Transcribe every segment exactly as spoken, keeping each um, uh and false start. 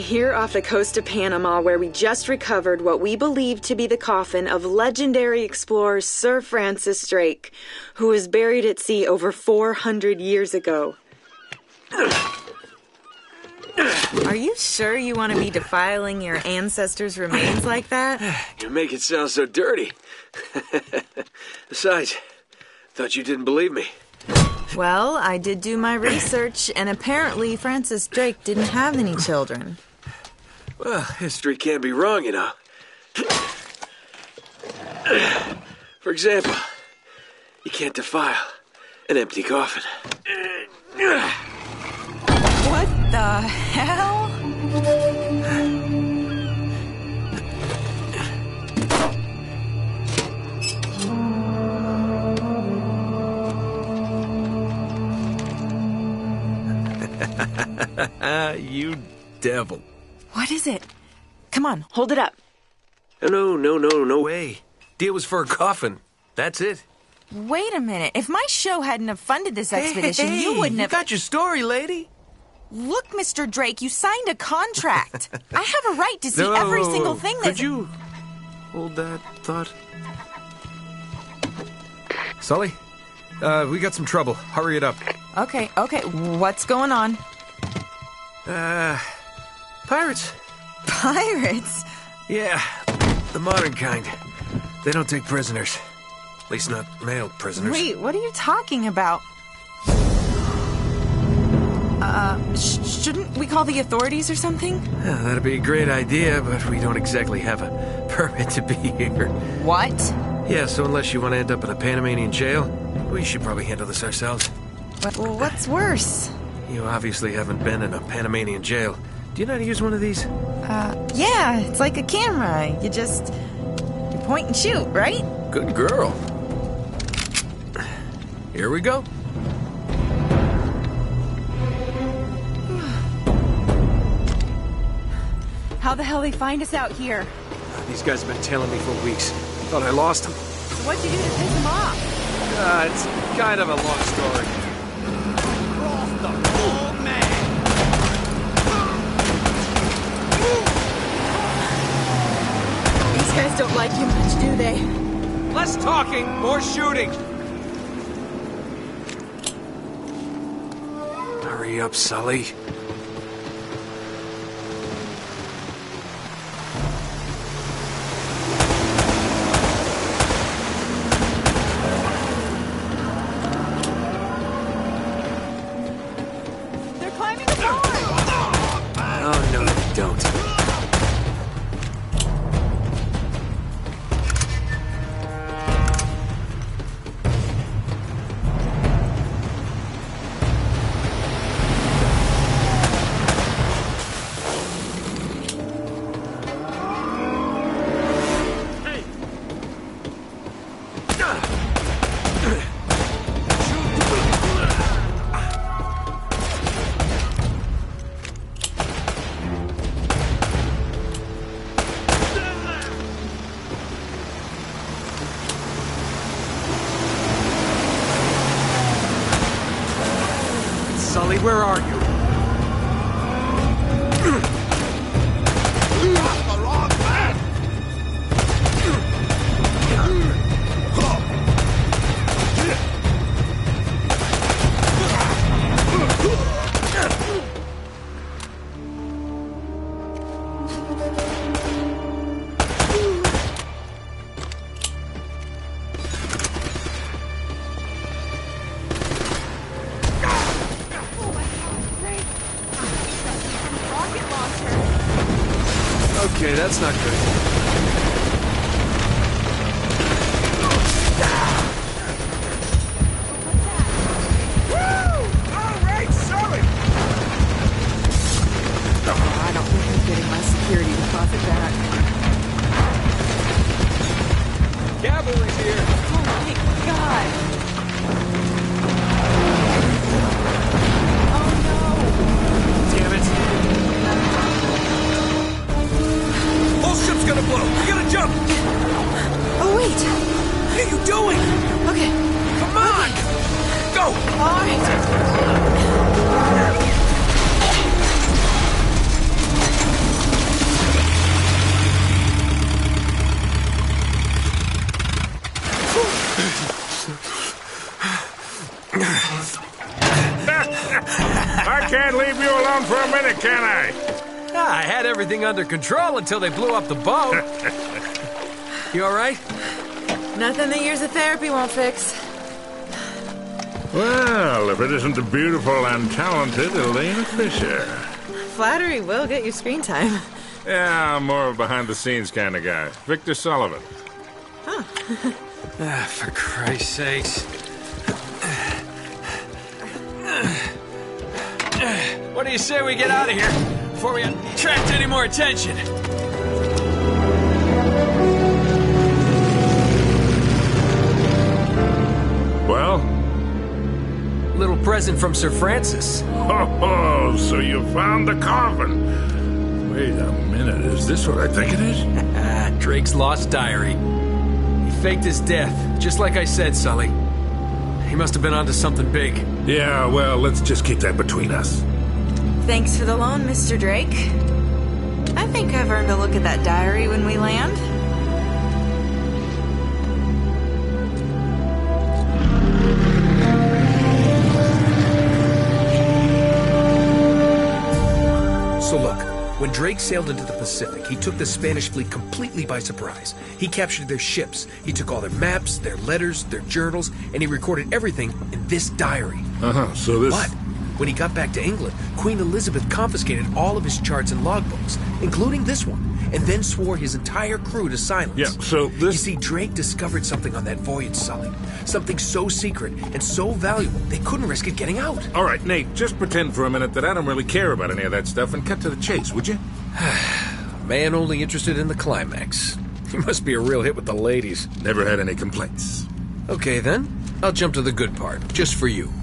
here off the coast of Panama, where we just recovered what we believe to be the coffin of legendary explorer Sir Francis Drake, who was buried at sea over four hundred years ago. Are you sure you want to be defiling your ancestors' remains like that? You make it sound so dirty. Besides, thought you didn't believe me. Well, I did do my research, and apparently Francis Drake didn't have any children. Well, history can't be wrong, you know. For example, you can't defile an empty coffin. What the hell? You devil. What is it? Come on, hold it up. No, no, no, no way. Deal was for a coffin. That's it. Wait a minute. If my show hadn't have funded this expedition, hey, hey, you wouldn't you have... got your story, lady. Look, Mister Drake, you signed a contract. I have a right to see No, every single thing that... Could you hold that thought? Sully, uh, we got some trouble. Hurry it up. Okay, okay. What's going on? Uh, pirates. Pirates? Yeah, the modern kind. They don't take prisoners. At least not male prisoners. Wait, what are you talking about? Uh, sh- shouldn't we call the authorities or something? Yeah, that'd be a great idea, but we don't exactly have a permit to be here. What? Yeah, so unless you want to end up in a Panamanian jail, we should probably handle this ourselves. What, well, what's worse? You obviously haven't been in a Panamanian jail. Do you know how to use one of these? Uh, yeah, it's like a camera. You just... you point and shoot, right? Good girl. Here we go. How the hell they find us out here? These guys have been tailing me for weeks. Thought I lost them. So what'd you do to piss them off? Uh, it's kind of a long story. Cross the old man. These guys don't like you much, do they? Less talking, more shooting. Hurry up, Sully. They're climbing the barn! Oh, no, they don't. Sully, where are you? The wrong man. Okay, that's not good. I don't think I'm getting my security deposit back. Cavalry's here. Oh my god! Oh no! Damn it. Whole ship's gonna blow. We gotta jump. Oh wait! What are you doing? Okay. Come on. Go. Alright. I can't leave you alone for a minute, can I? Ah, I had everything under control until they blew up the boat. You all right? Nothing that years of therapy won't fix. Well, if it isn't the beautiful and talented Elena Fisher. Flattery will get you screen time. Yeah, I'm more of a behind-the-scenes kind of guy. Victor Sullivan. Ah, for Christ's sakes. What do you say we get out of here before we attract any more attention? Well? Little present from Sir Francis. Oh, so you found the coffin. Wait a minute, is this what I think it is? Ah, Drake's lost diary. He faked his death, just like I said, Sully. He must have been onto something big. Yeah, well, let's just keep that between us. Thanks for the loan, Mister Drake. I think I've earned a look at that diary when we land. So look, when Drake sailed into the Pacific, he took the Spanish fleet completely by surprise. He captured their ships, he took all their maps, their letters, their journals, and he recorded everything in this diary. Uh-huh, so this... But when he got back to England, Queen Elizabeth confiscated all of his charts and logbooks, including this one, and then swore his entire crew to silence. Yeah, so this... You see, Drake discovered something on that voyage, Sully. Something so secret and so valuable, they couldn't risk it getting out. All right, Nate, just pretend for a minute that I don't really care about any of that stuff and cut to the chase, would you? Man only interested in the climax. He must be a real hit with the ladies. Never had any complaints. Okay, then. I'll jump to the good part, just for you.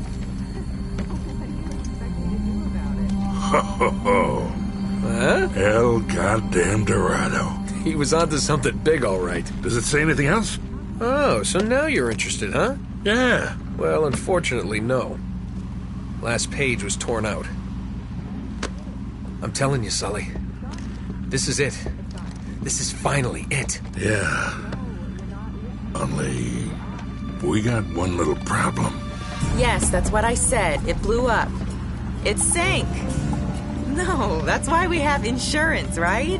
Ho, ho, ho. Huh? El goddamn Dorado. He was onto something big, all right. Does it say anything else? Oh, so now you're interested, huh? Yeah. Well, unfortunately, no. Last page was torn out. I'm telling you, Sully. This is it. This is finally it. Yeah. Only... we got one little problem. Yes, that's what I said. It blew up. It sank. No, that's why we have insurance, right?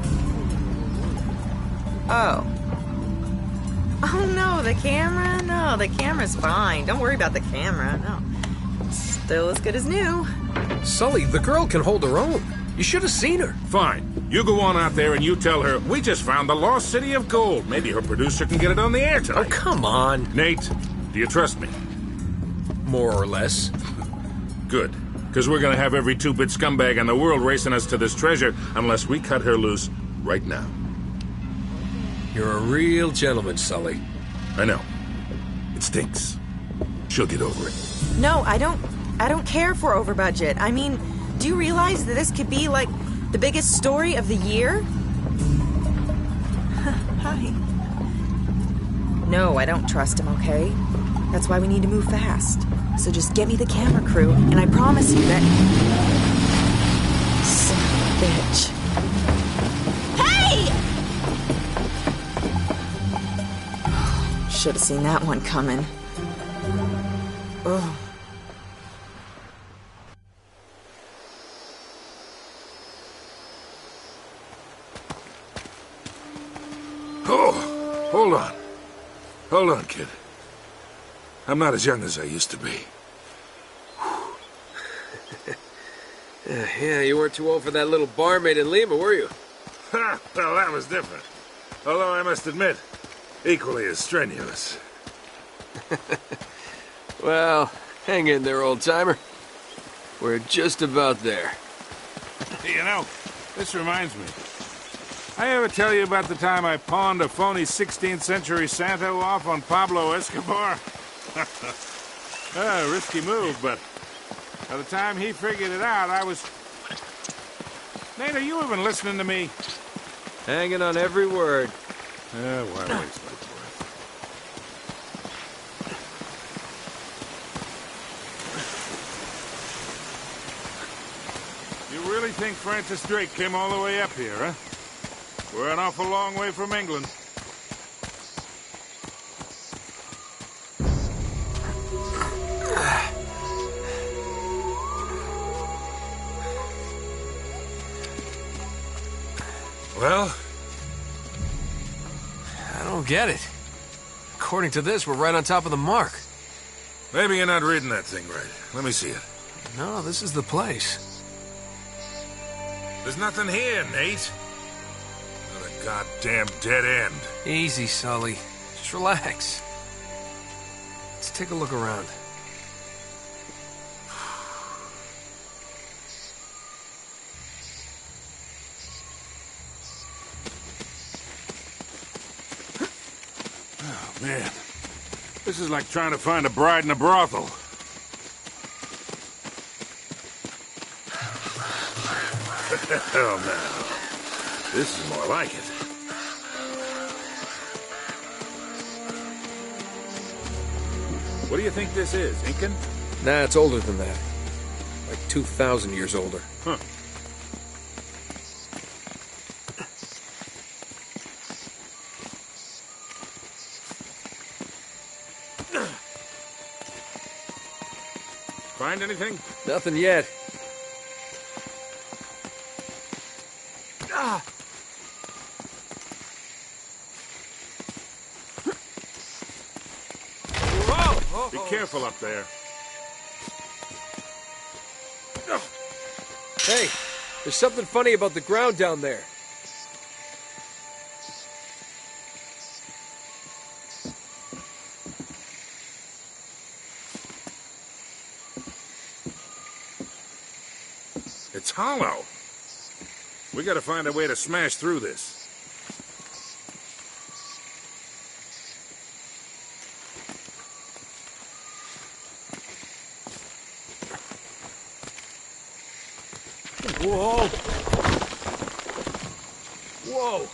Oh. Oh, no, the camera? No, the camera's fine. Don't worry about the camera, no. Still as good as new. Sully, the girl can hold her own. You should have seen her. Fine. You go on out there and you tell her, we just found the lost city of gold. Maybe her producer can get it on the air tonight. Oh, come on. Nate, do you trust me? More or less. Good. Because we're going to have every two-bit scumbag in the world racing us to this treasure unless we cut her loose right now. You're a real gentleman, Sully. I know. It stinks. She'll get over it. No, I don't... I don't care for over budget. I mean, do you realize that this could be, like, the biggest story of the year? Hi. No, I don't trust him, okay? That's why we need to move fast. So just get me the camera crew, and I promise you that... Son of a bitch. Hey! Should have seen that one coming. Ugh. Oh, hold on. Hold on, kid. I'm not as young as I used to be. uh, yeah, you weren't too old for that little barmaid in Lima, were you? Ha! Well, that was different. Although I must admit, equally as strenuous. Well, hang in there, old-timer. We're just about there. You know, this reminds me. I ever tell you about the time I pawned a phony sixteenth century Santo off on Pablo Escobar? A risky move, but by the time he figured it out, I was... Nate, are you even listening to me? Hanging on every word. Uh, why waste my breath? You really think Francis Drake came all the way up here, huh? We're an awful long way from England. Well? I don't get it. According to this, we're right on top of the mark. Maybe you're not reading that thing right. Let me see it. No, this is the place. There's nothing here, Nate. Another goddamn dead end. Easy, Sully. Just relax. Let's take a look around. Oh, man. This is like trying to find a bride in a brothel. Oh, no. This is more like it. What do you think this is, Incan? Nah, it's older than that. Like two thousand years older. Huh. Find anything? Nothing yet. Ah! Whoa! Be careful up there. Hey, there's something funny about the ground down there. It's hollow. We gotta find a way to smash through this. Whoa! Whoa!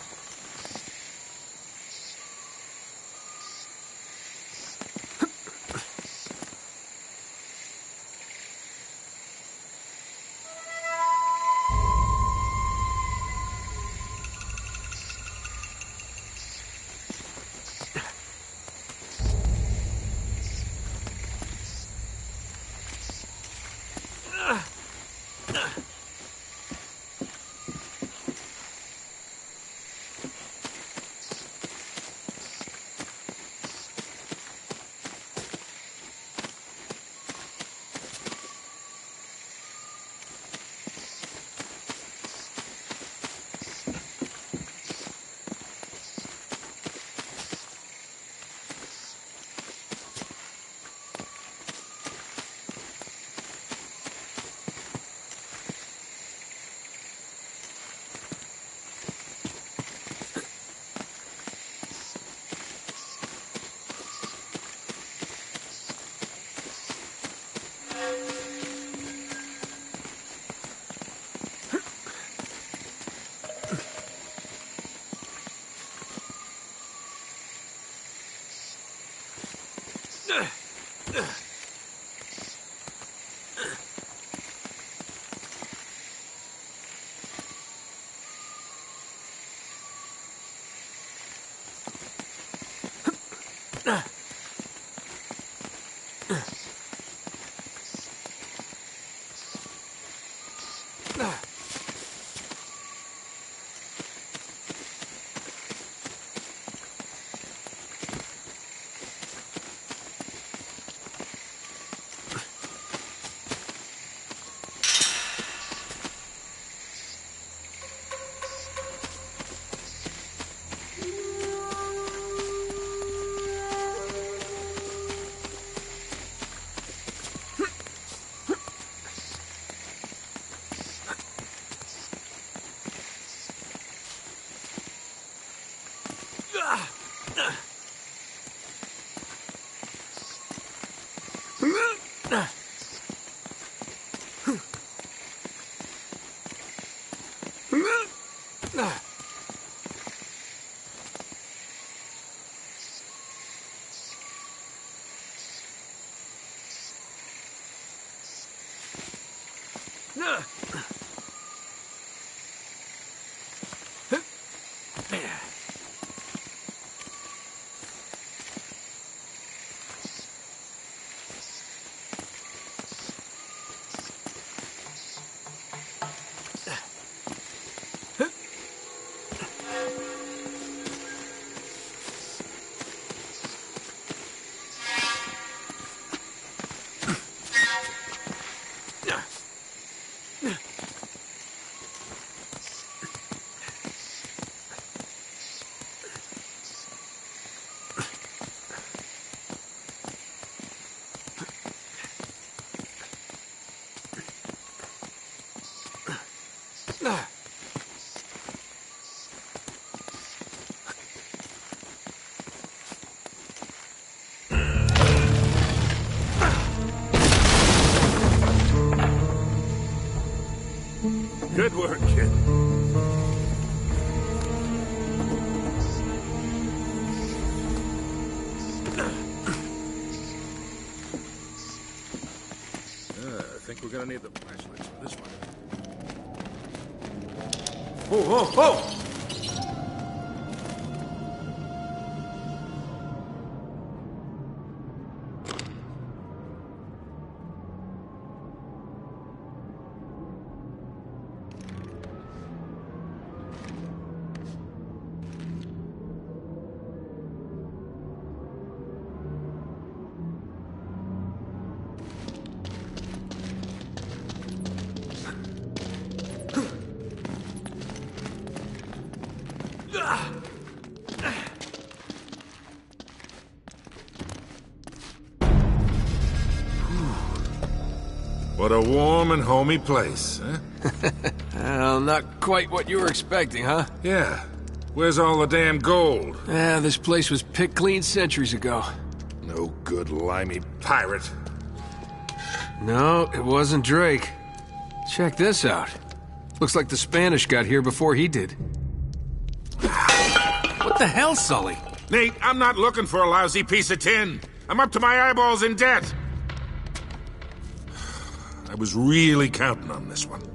Good work, kid. Uh, I think we're gonna need the flashlights for this one. Whoa, whoa, whoa! What a warm and homey place, huh? Well, not quite what you were expecting, huh? Yeah. Where's all the damn gold? Yeah, this place was picked clean centuries ago. No good limey pirate. No, it wasn't Drake. Check this out. Looks like the Spanish got here before he did. What the hell, Sully? Nate, I'm not looking for a lousy piece of tin. I'm up to my eyeballs in debt. I was really counting on this one.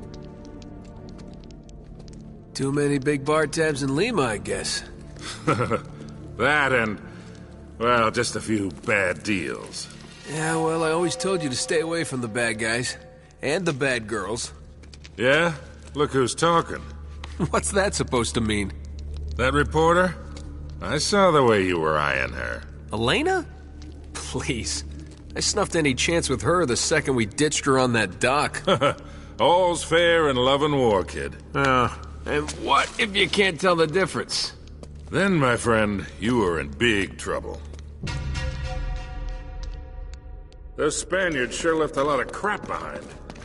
Too many big bar tabs in Lima, I guess. That and, well, just a few bad deals. Yeah, well, I always told you to stay away from the bad guys. And the bad girls. Yeah? Look who's talking. What's that supposed to mean? That reporter? I saw the way you were eyeing her. Elena? Please. I snuffed any chance with her the second we ditched her on that dock. All's fair in love and war, kid. Uh, and what if you can't tell the difference? Then, my friend, you are in big trouble. Those Spaniards sure left a lot of crap behind.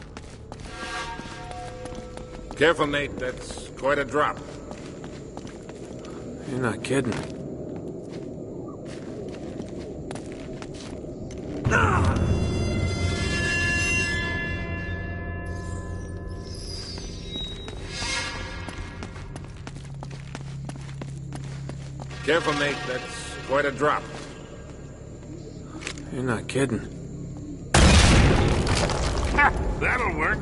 Careful, Nate. That's quite a drop. You're not kidding. Careful, Nate. That's quite a drop. You're not kidding. Ha! That'll work.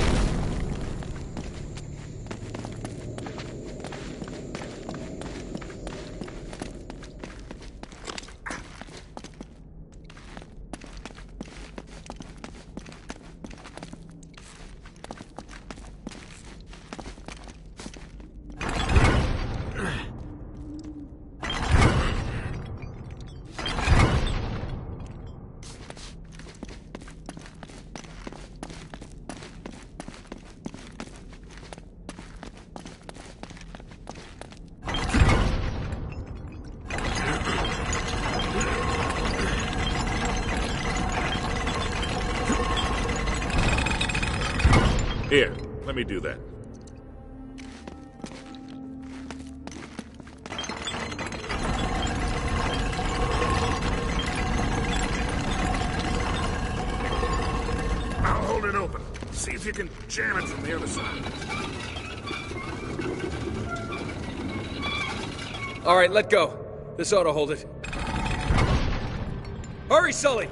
Here, let me do that. I'll hold it open. See if you can jam it from the other side. All right, let go. This ought to hold it. Hurry, Sully!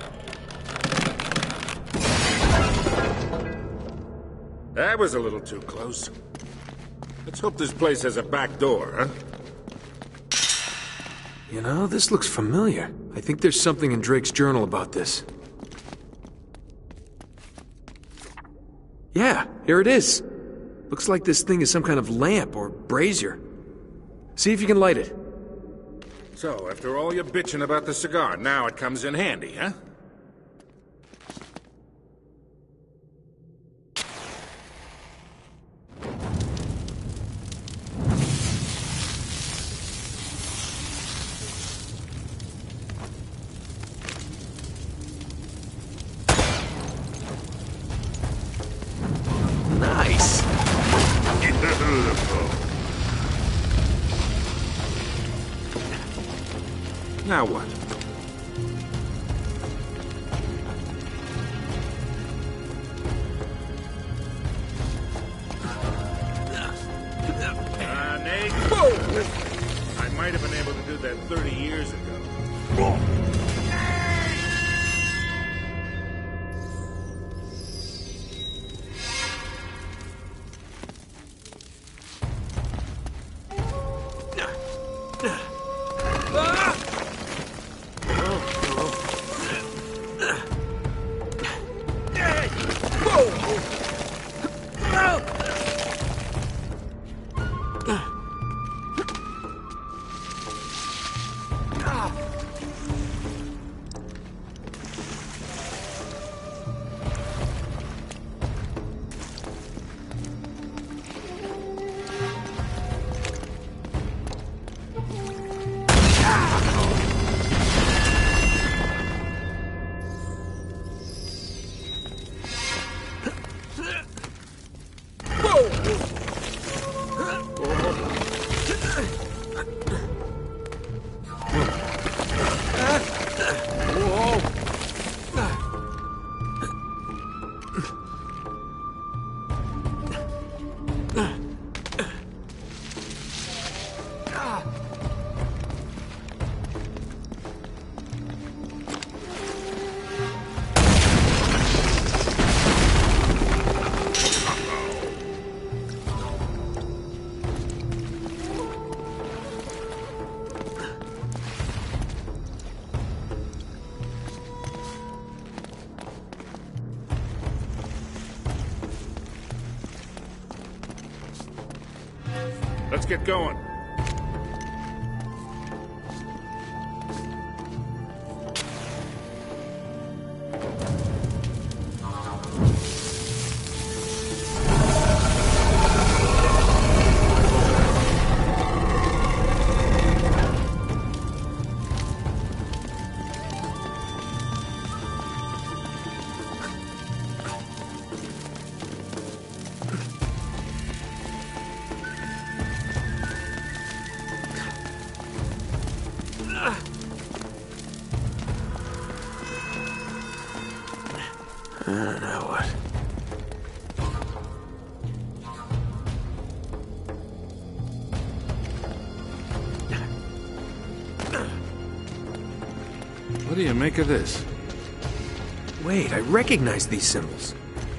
That was a little too close. Let's hope this place has a back door, huh? You know, this looks familiar. I think there's something in Drake's journal about this. Yeah, here it is. Looks like this thing is some kind of lamp or brazier. See if you can light it. So, after all your bitching about the cigar, now it comes in handy, huh? Nice! Now what? Uh, Nate? Whoa! I might have been able to do that thirty years ago. Let's get going. Uh, now what? What do you make of this? Wait, I recognize these symbols.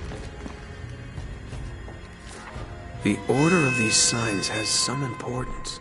The order of these signs has some importance.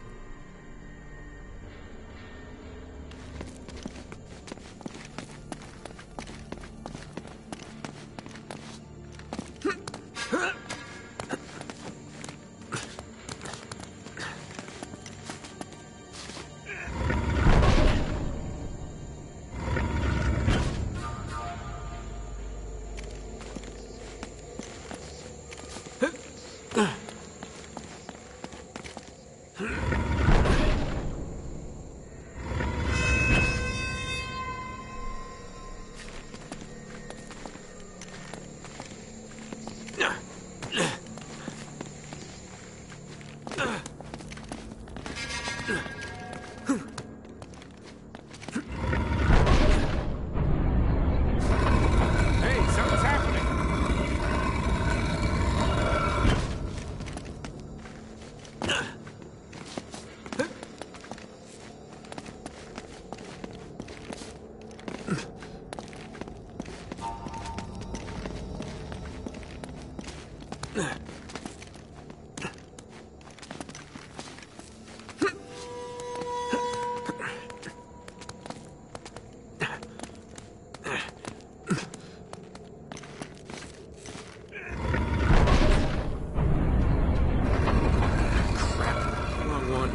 Hey, something's happening. Wrong one.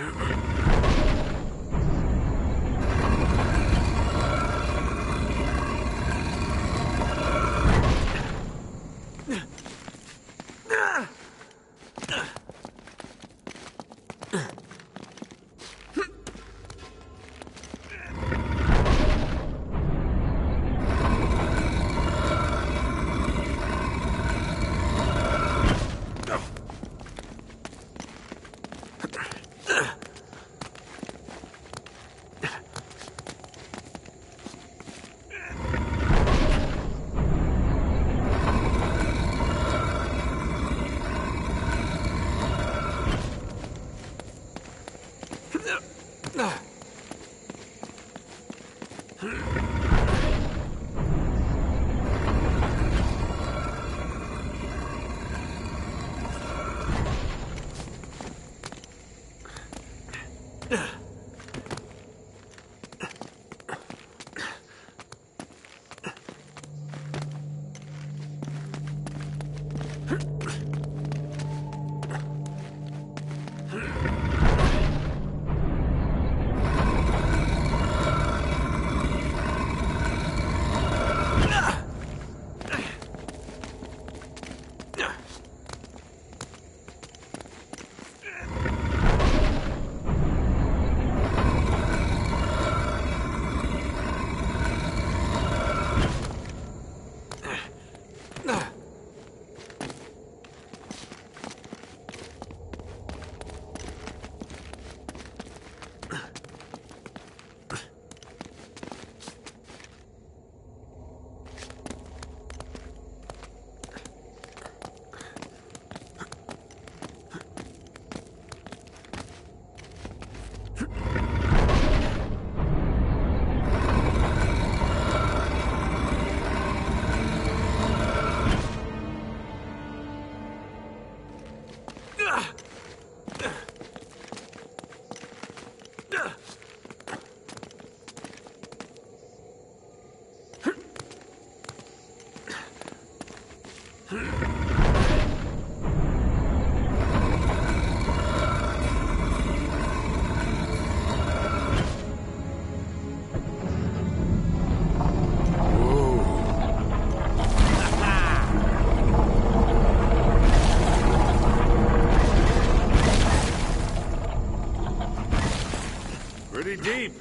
Pretty deep.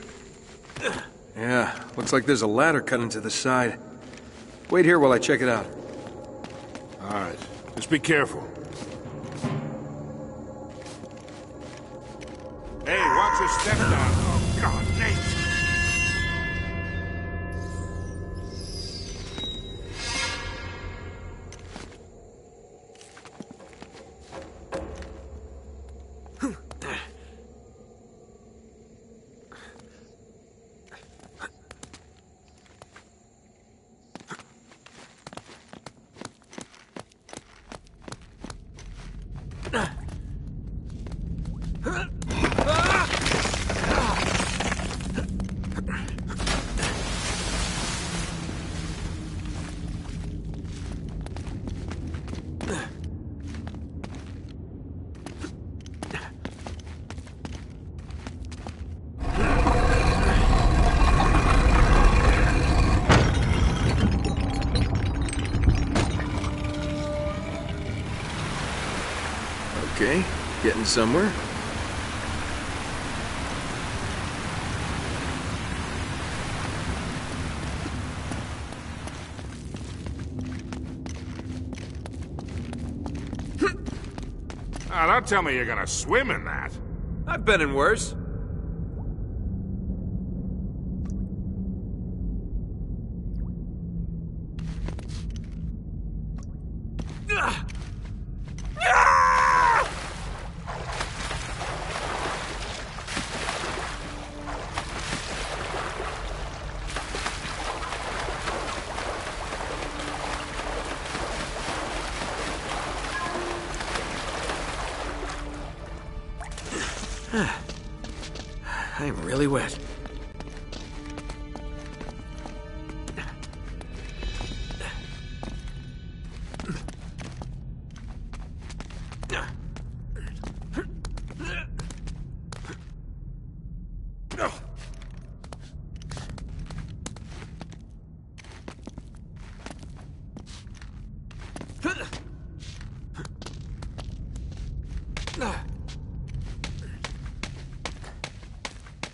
Yeah, looks like there's a ladder cut into the side. Wait here while I check it out. All right. Just be careful. Hey, watch your step down. Oh, God, Nate! Okay, getting somewhere. Ah, don't tell me you're gonna swim in that. I've been in worse. I'm really wet.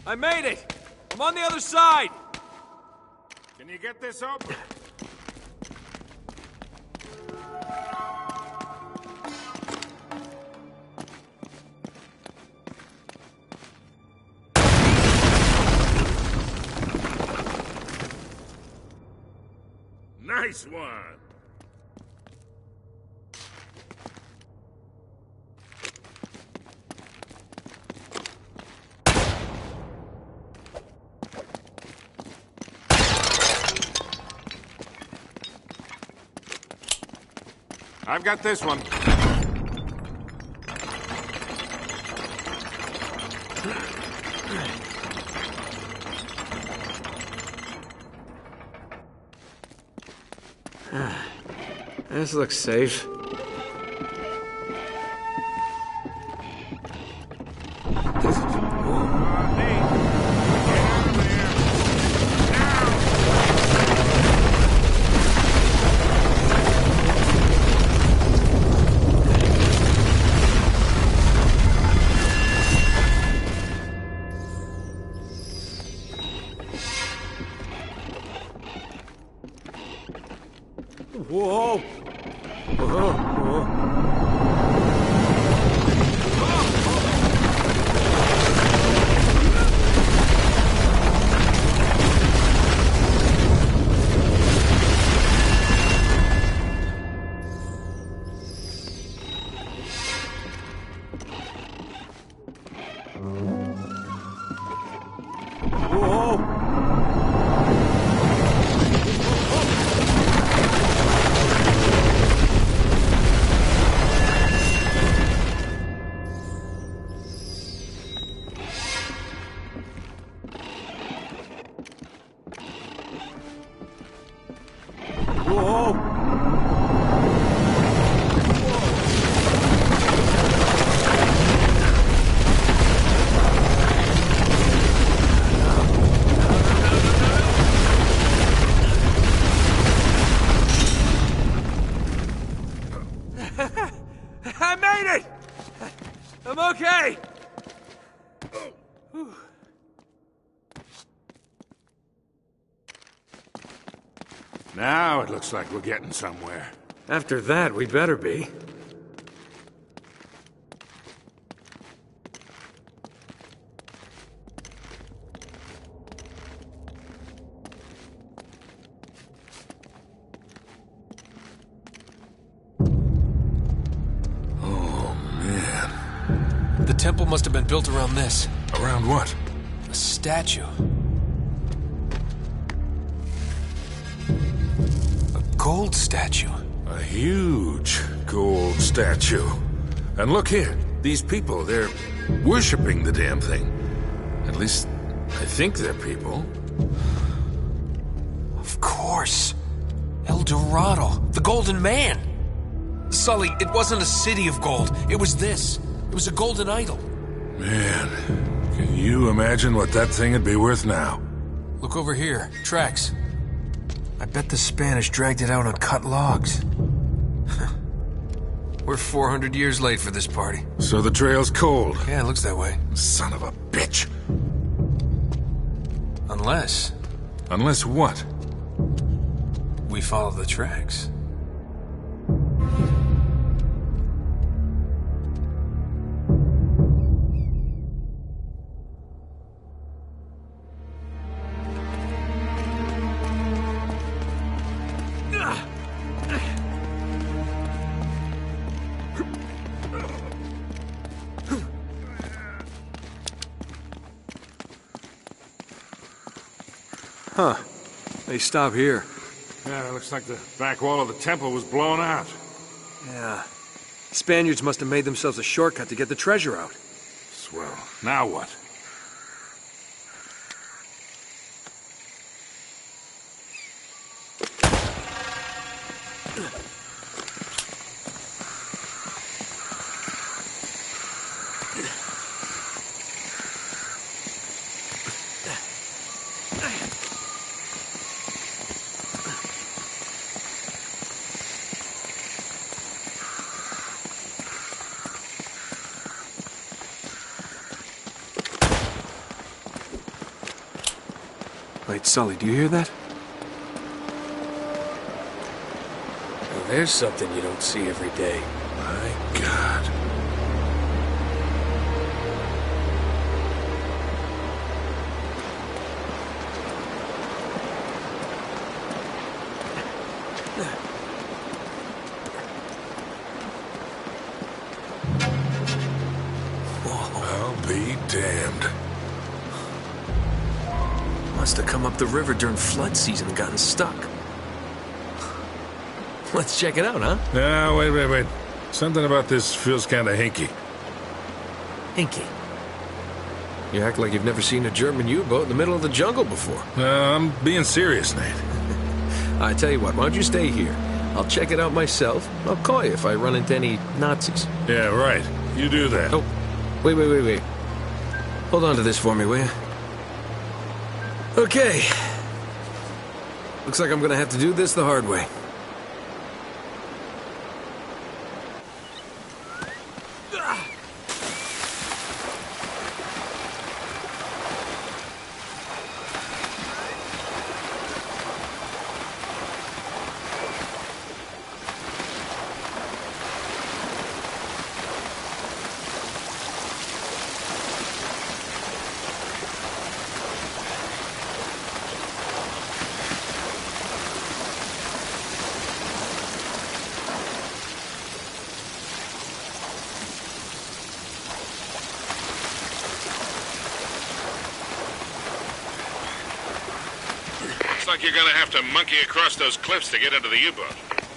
I made it! I'm on the other side! Can you get this open? Nice one! I've got this one. This looks safe. Whoa! Whoa! Whoa! I made it! I'm okay! Now it looks like we're getting somewhere. After that, we better be. The temple must have been built around this. Around what? A statue. A gold statue. A huge gold statue. And look here, these people, they're worshipping the damn thing. At least, I think they're people. Of course. El Dorado, the Golden Man. Sully, it wasn't a city of gold. It was this. It was a golden idol. Man, can you imagine what that thing would be worth now? Look over here. Tracks. I bet the Spanish dragged it out on cut logs. We're four hundred years late for this party. So the trail's cold. Yeah, it looks that way. Son of a bitch. Unless... Unless what? we follow the tracks. Huh. They stop here. Yeah, it looks like the back wall of the temple was blown out. Yeah. Spaniards must have made themselves a shortcut to get the treasure out. Swell. Now what? Wait, Sully, do you hear that? Well, there's something you don't see every day. My God. I'll be damned. Must have come up the river during flood season and gotten stuck. Let's check it out, huh? No, wait, wait, wait. Something about this feels kind of hinky. Hinky. You act like you've never seen a German U-boat in the middle of the jungle before. No, I'm being serious, Nate. I tell you what, why don't you stay here? I'll check it out myself. I'll call you if I run into any Nazis. Yeah, right. You do that. Oh, wait, wait, wait, wait. Hold on to this for me, will you? Okay. Looks like I'm gonna have to do this the hard way. Looks like you're gonna have to monkey across those cliffs to get into the U-boat.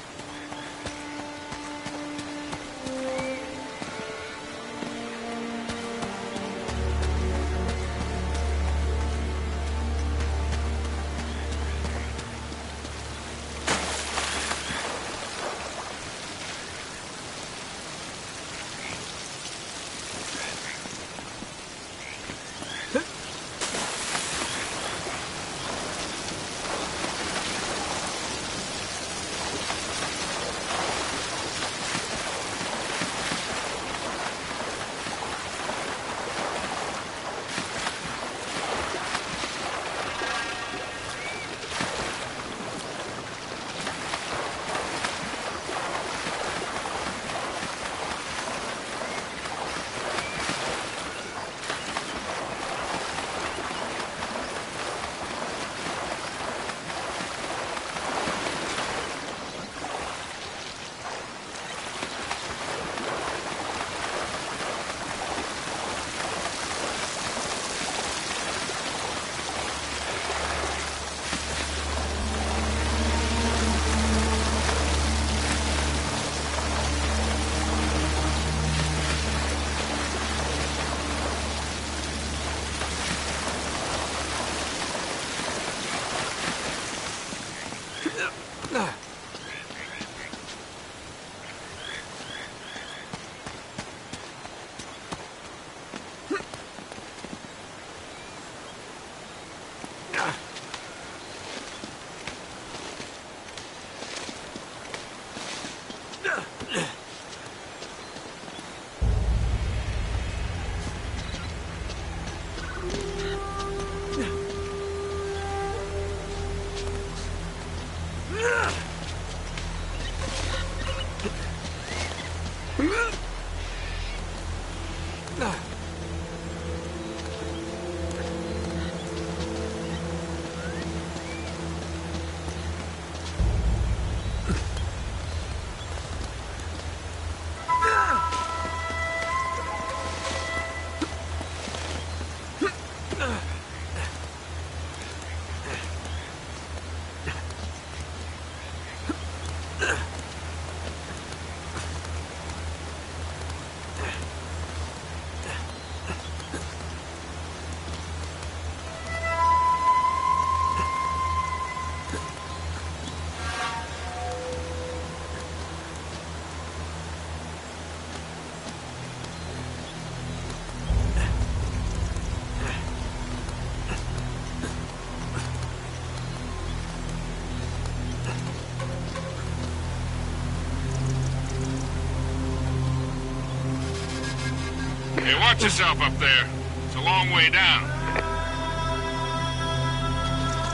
Hey, watch yourself up there. It's a long way down.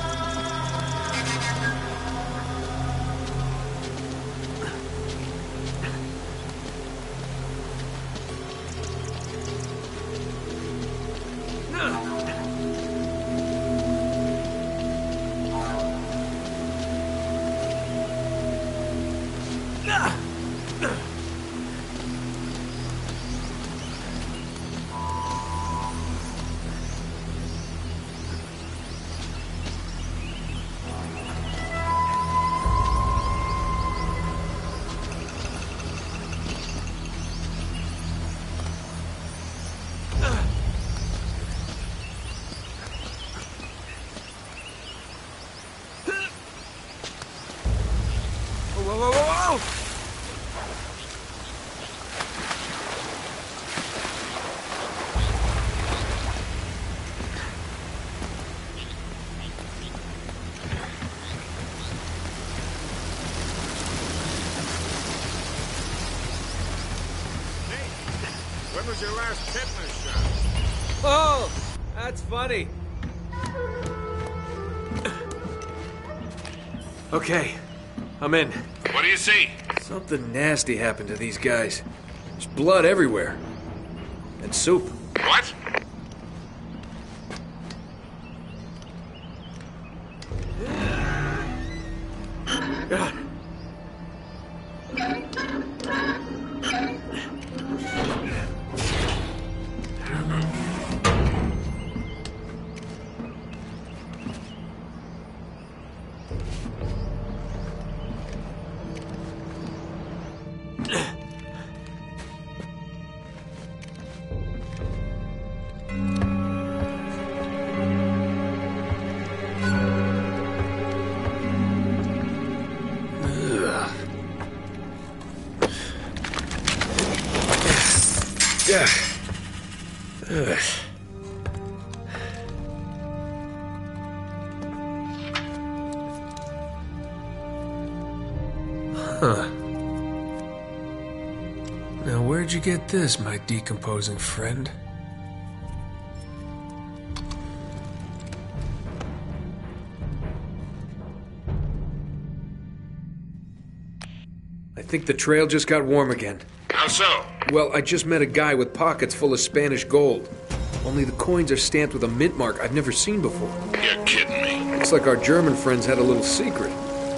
Whoa, whoa, whoa, whoa! When was your last tetanus shot? Oh, that's funny. Okay, I'm in. What do you see? Something nasty happened to these guys. There's blood everywhere. And soup. What? Yeah. Ugh. Huh. Now, where'd you get this, my decomposing friend? I think the trail just got warm again. How so? Well, I just met a guy with pockets full of Spanish gold. Only the coins are stamped with a mint mark I've never seen before. You're kidding me. Looks like our German friends had a little secret.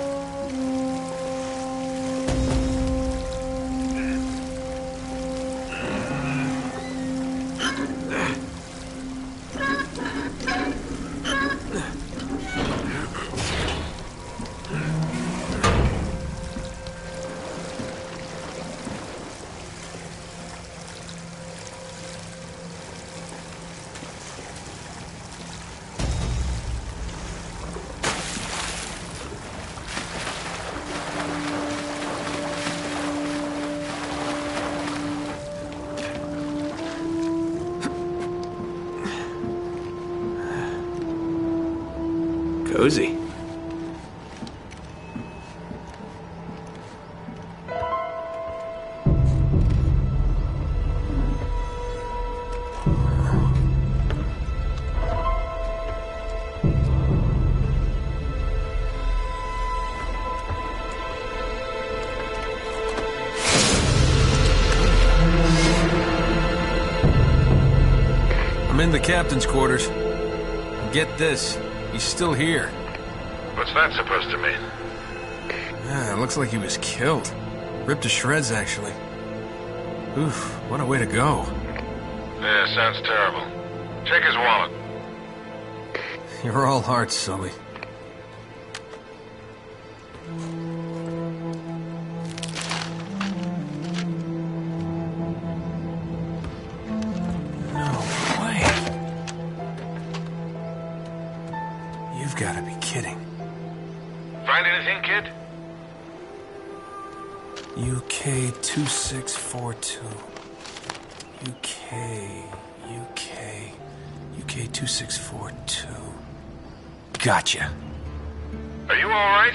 Cozy. I'm in the captain's quarters. Get this. He's still here. What's that supposed to mean? Yeah, it looks like he was killed. Ripped to shreds, actually. Oof, what a way to go. Yeah, sounds terrible. Check his wallet. You're all hearts, Sully. No way. You've got to be kidding. Find anything, kid? U K two six four two. U K, U K, U K two six four two. Gotcha. Are you all right?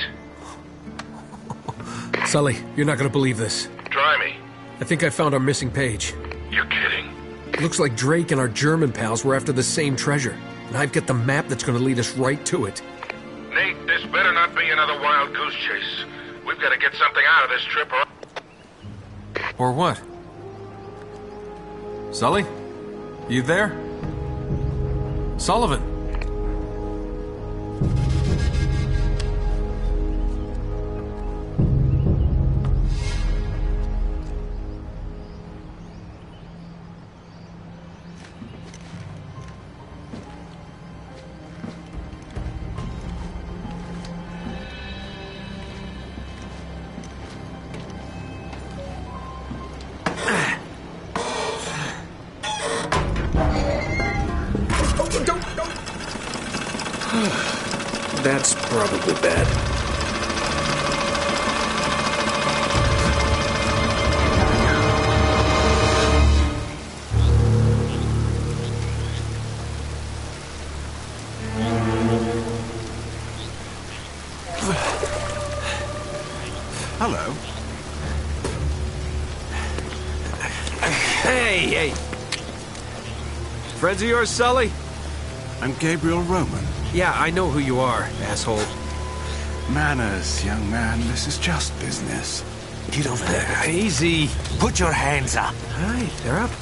Sully, you're not gonna believe this. Try me. I think I found our missing page. You're kidding. Looks like Drake and our German pals were after the same treasure. And I've got the map that's gonna lead us right to it. Nate, this better not be another wild goose chase. We've got to get something out of this trip or... Or what? Sully? You there? Sullivan. That's probably bad. Hello. Hey, hey. Friends of yours, Sully? I'm Gabriel Roman. Yeah, I know who you are, asshole. Manners, young man. This is just business. You don't... Uh, easy. Put your hands up. Hi, they're up.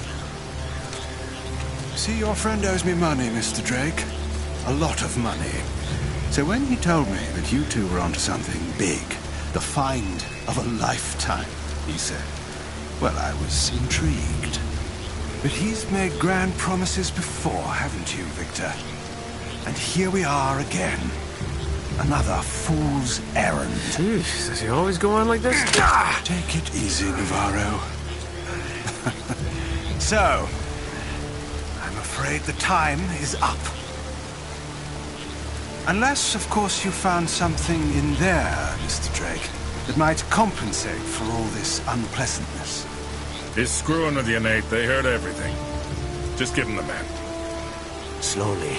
See, your friend owes me money, Mister Drake. A lot of money. So when he told me that you two were onto something big, the find of a lifetime, he said, well, I was intrigued. But he's made grand promises before, haven't you, Victor? And here we are again. Another fool's errand. Jeez, does he always go on like this? Take it easy, Navarro. So, I'm afraid the time is up. Unless, of course, you found something in there, Mister Drake, that might compensate for all this unpleasantness. He's screwing with you, Nate. They heard everything. Just give him the map. Slowly.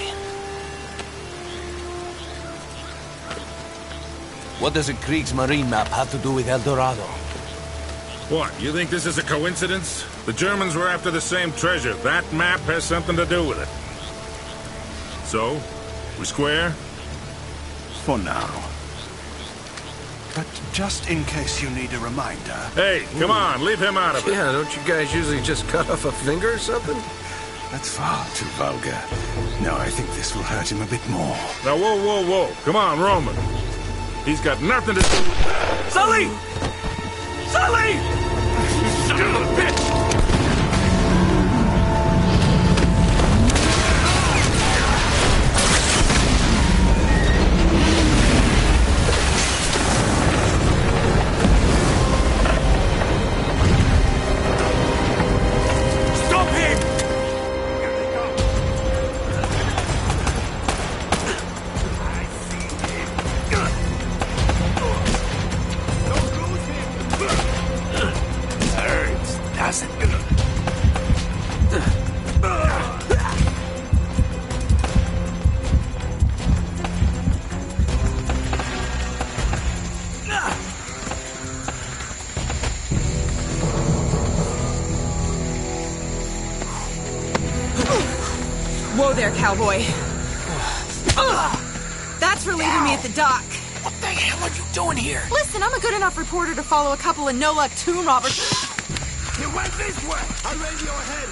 What does a Kriegsmarine map have to do with El Dorado? What, you think this is a coincidence? The Germans were after the same treasure. That map has something to do with it. So, we square? For now. But just in case you need a reminder... Hey, come on, leave him out of it. Yeah, don't you guys usually just cut off a finger or something? That's far too vulgar. No, I think this will hurt him a bit more. Now, whoa, whoa, whoa. Come on, Roman. He's got nothing to do with... Sully! Sully! Son of a bitch! Whoa there, cowboy. That's for leaving me at the dock. What the hell are you doing here? Listen, I'm a good enough reporter to follow a couple of no-luck tomb robbers. He went this way! I'll raise your head!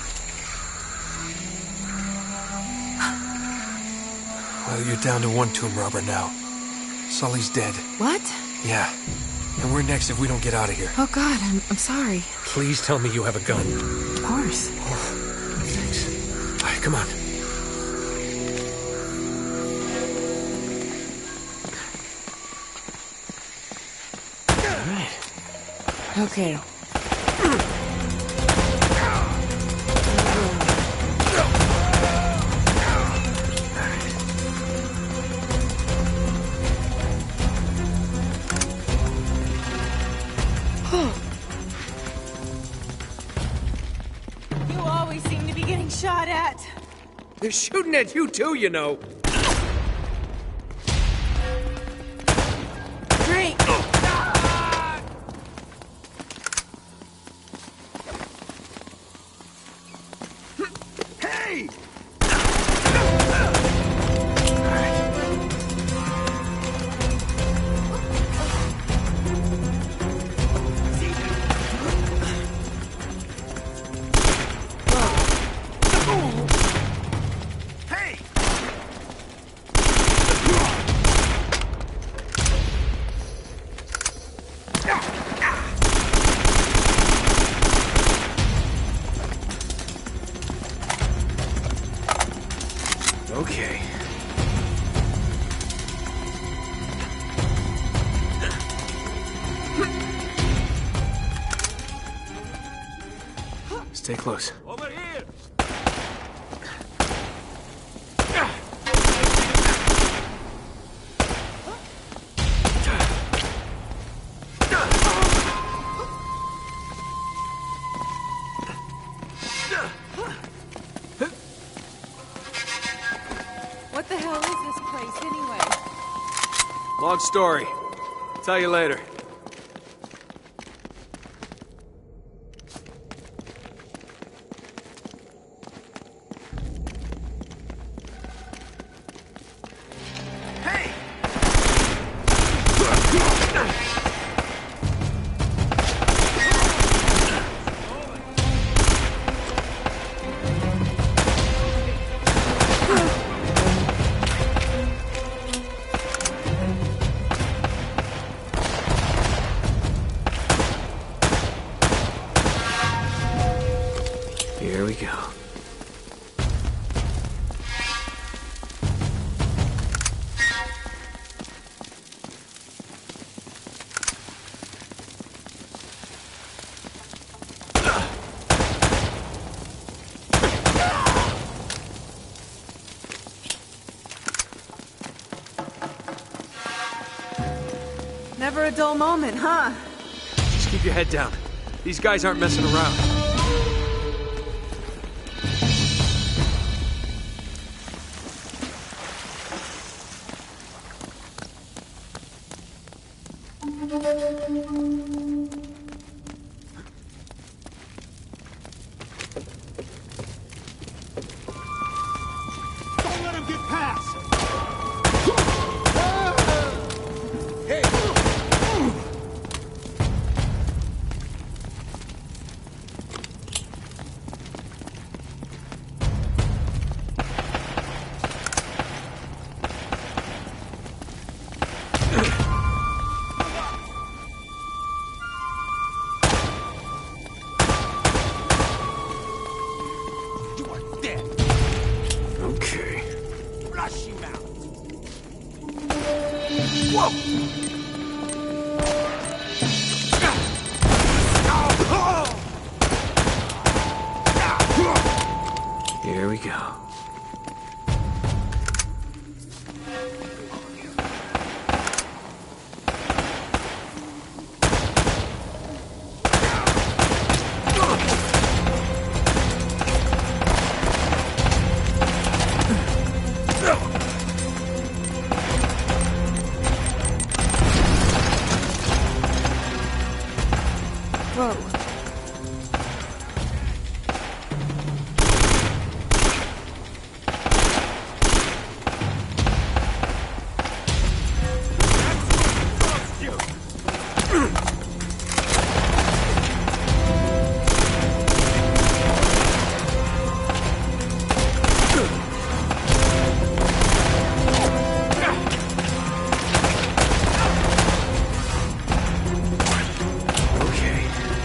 Well, you're down to one tomb robber now. Sully's dead. What? Yeah. And we're next if we don't get out of here. Oh, God, I'm, I'm sorry. Please tell me you have a gun. Of course. Oh, thanks. All right, come on. Okay. You always seem to be getting shot at. They're shooting at you too, you know. Drake! Hey! Hey! Okay. Stay close. Over here! What the hell is this place, anyway? Long story. Tell you later. Here we go. Never a dull moment, huh? Just keep your head down. These guys aren't messing around. Don't let him get past! Okay. Flush him out! Here we go. Whoa. Okay.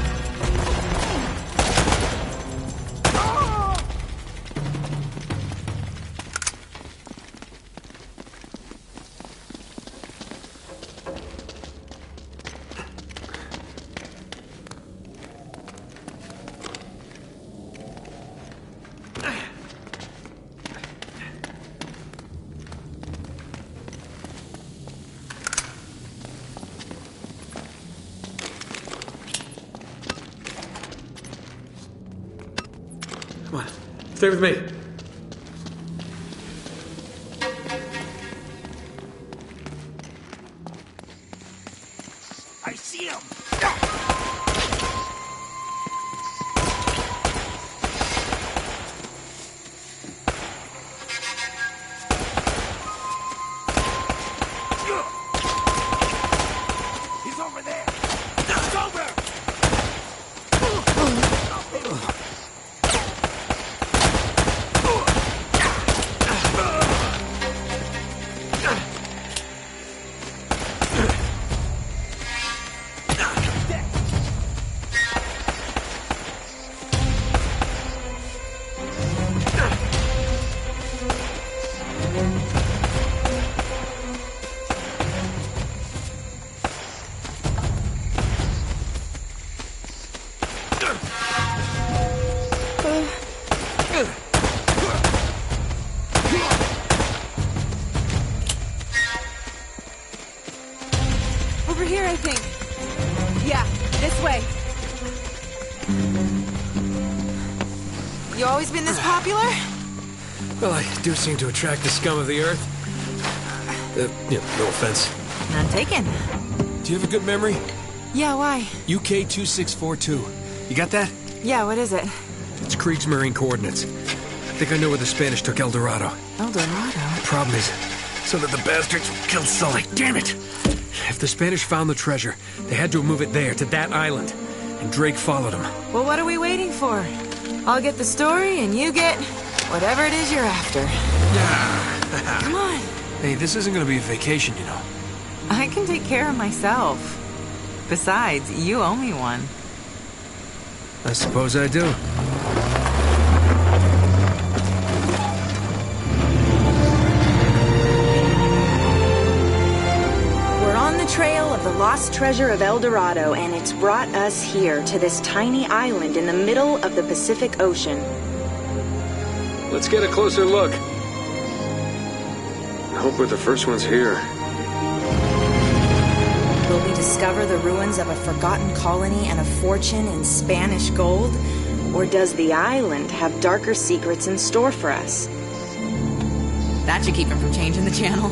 Come on. Stay with me. I see him! He's over there! It's over! Well, I do seem to attract the scum of the earth. Uh, you know, no offense. None taken. Do you have a good memory? Yeah, why? U K two six four two. You got that? Yeah, what is it? It's Kriegsmarine coordinates. I think I know where the Spanish took El Dorado. El Dorado? The problem is, so that the bastards killed Sully. Damn it! If the Spanish found the treasure, they had to move it there, to that island. And Drake followed him. Well, what are we waiting for? I'll get the story, and you get whatever it is you're after. Come on. Hey, this isn't gonna be a vacation, you know. I can take care of myself. Besides, you owe me one. I suppose I do. We're on the trail of the lost treasure of El Dorado, and it's brought us here to this tiny island in the middle of the Pacific Ocean. Let's get a closer look. I hope we're the first ones here. Will we discover the ruins of a forgotten colony and a fortune in Spanish gold? Or does the island have darker secrets in store for us? That should keep him from changing the channel.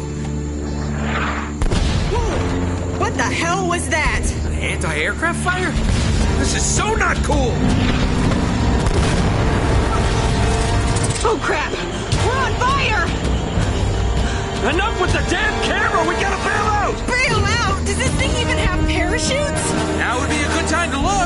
Whoa! What the hell was that? An anti-aircraft fire? This is so not cool! Oh, crap! We're on fire! Enough with the damn camera! We gotta bail out! Bail out? Does this thing even have parachutes? Now would be a good time to look!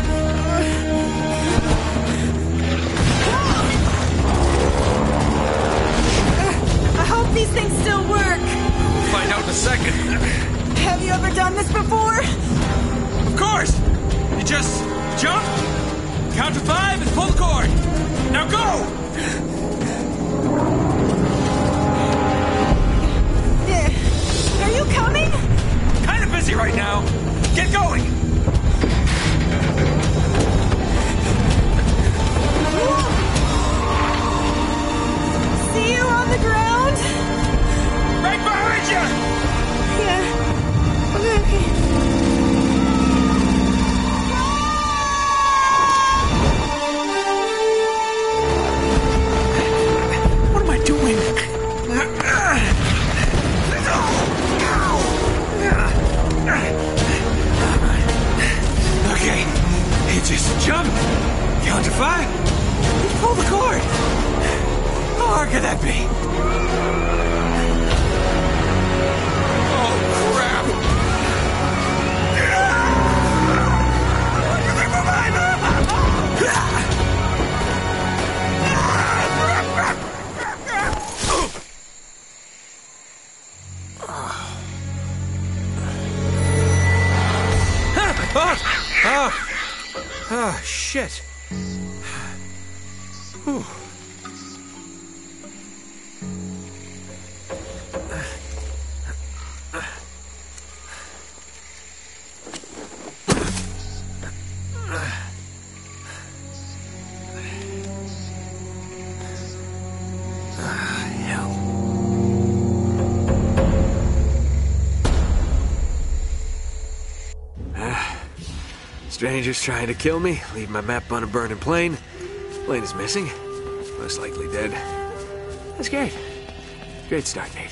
I hope these things still work. We'll find out in a second. Have you ever done this before? Of course! You just jump, count to five, and pull the cord. Now go! Are you coming? Kind of busy right now. Get going! See you on the ground? Right behind you! Yeah. Okay, okay. What am I doing? Okay, hey, just jump, count to five, and pull the cord. How hard could that be? Oh, crap. Everything behind me. Oh, oh, oh, shit. Whew. Strangers trying to kill me, leave my map on a burning plane. Plane is missing. Most likely dead. That's great. Great start, Nate.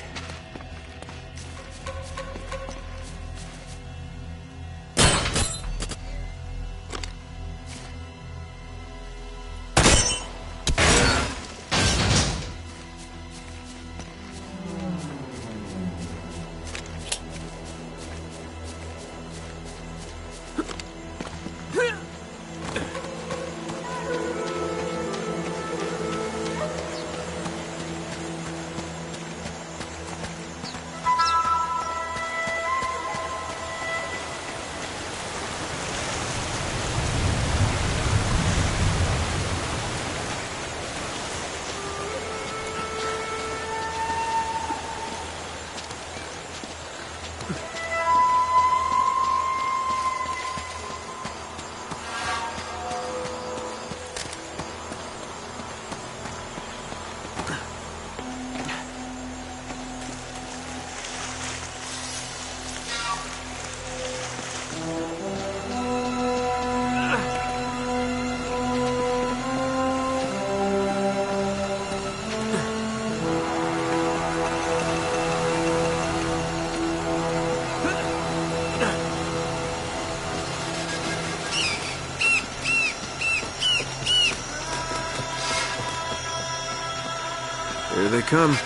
Here they come.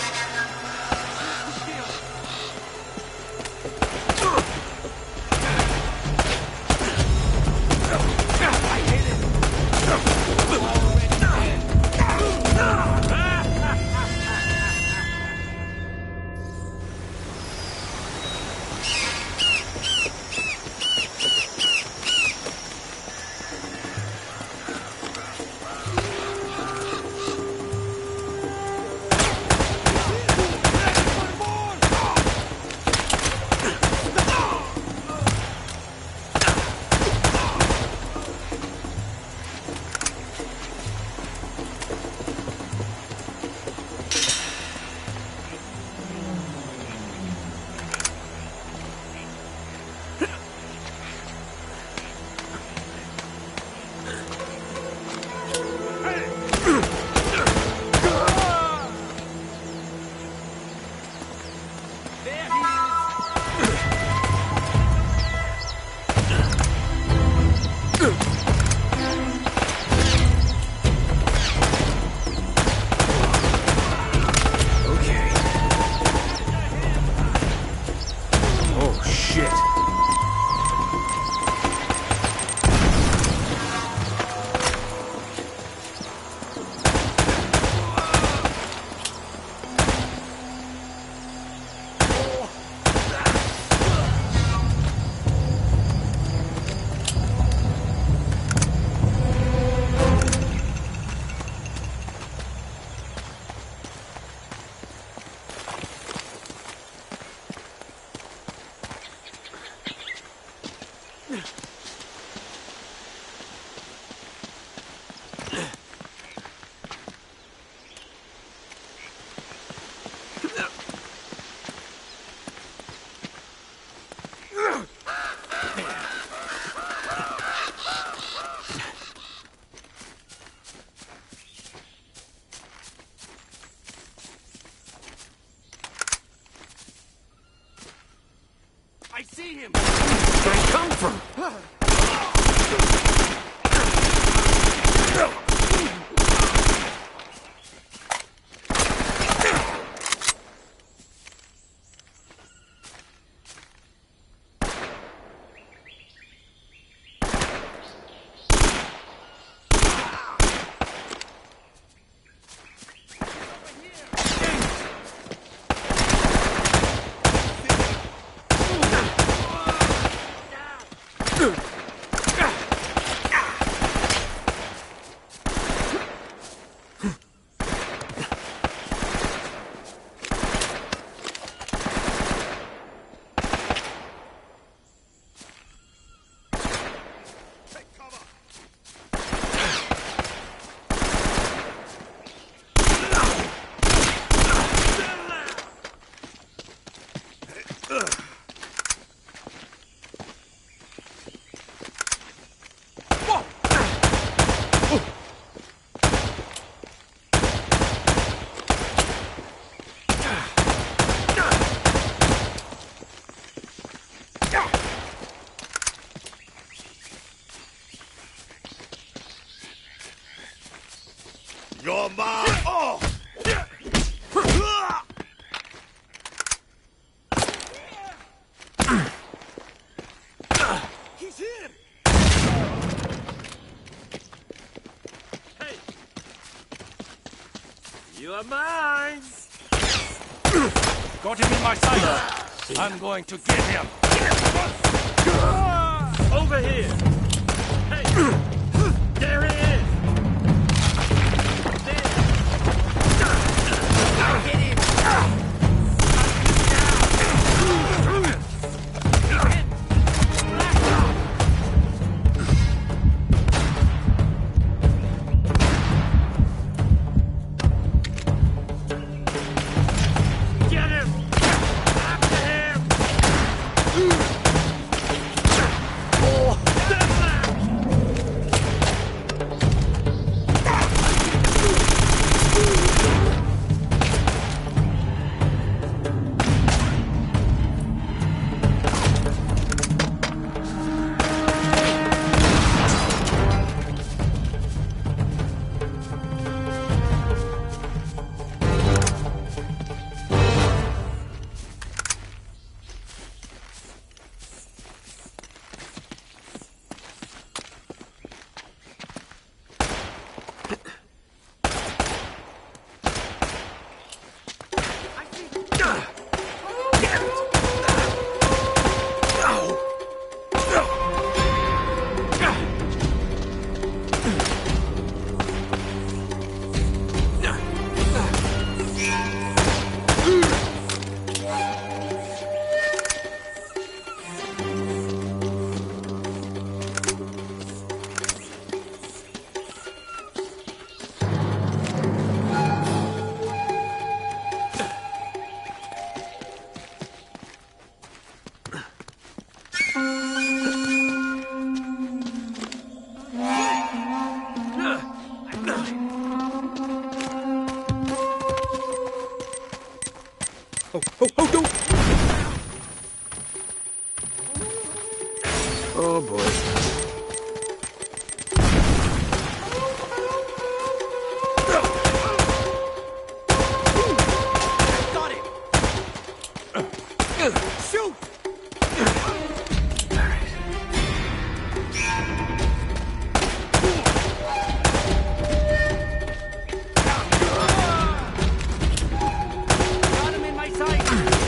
I see him! Where did he come from? You're mine! Oh! He's here! Hey! You are mine! Got him in my sight! I'm going to get him! Over here! Hey! There he is! Oh, oh, oh, don't! Oh, boy. Shoot! Got him in my sight!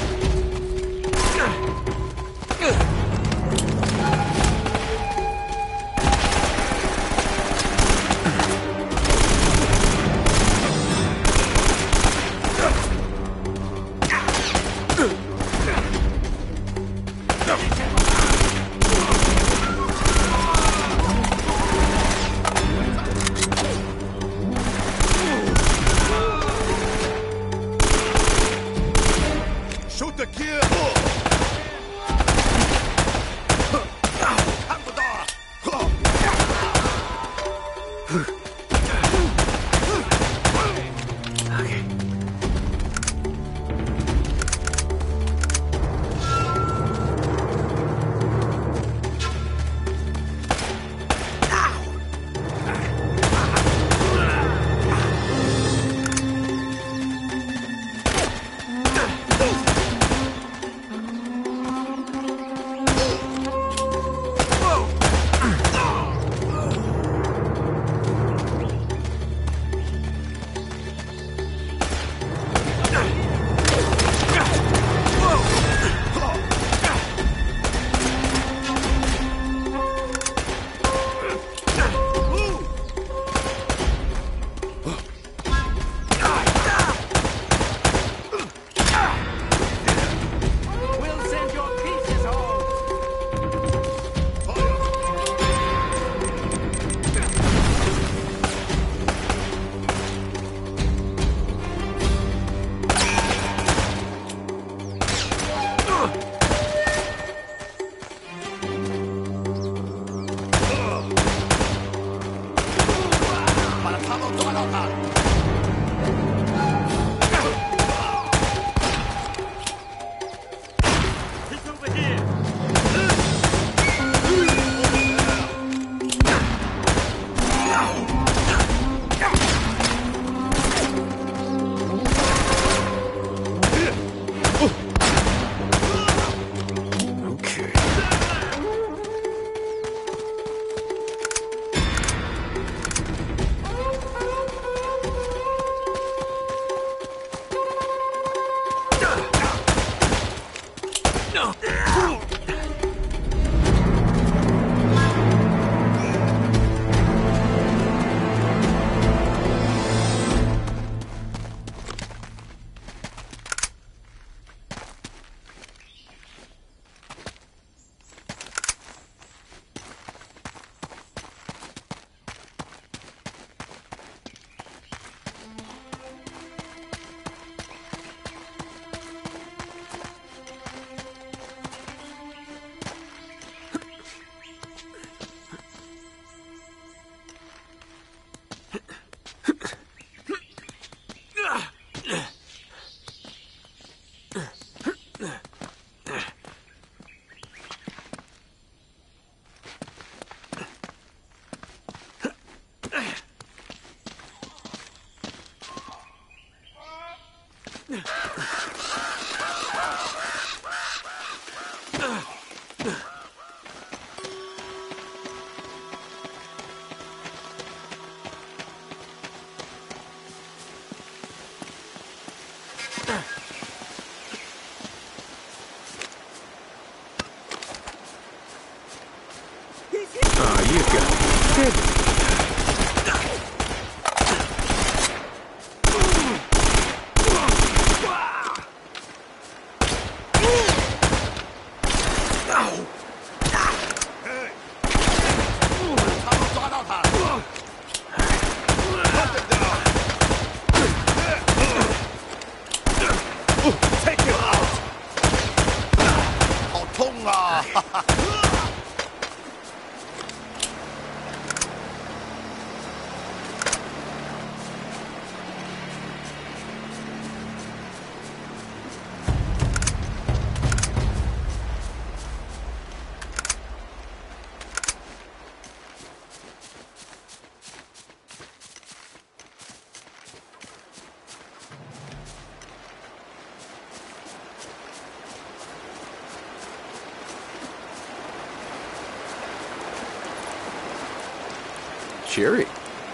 Shoot the gear! We'll send your pieces home! He's over here! Okay. Oh, you got it. cheery.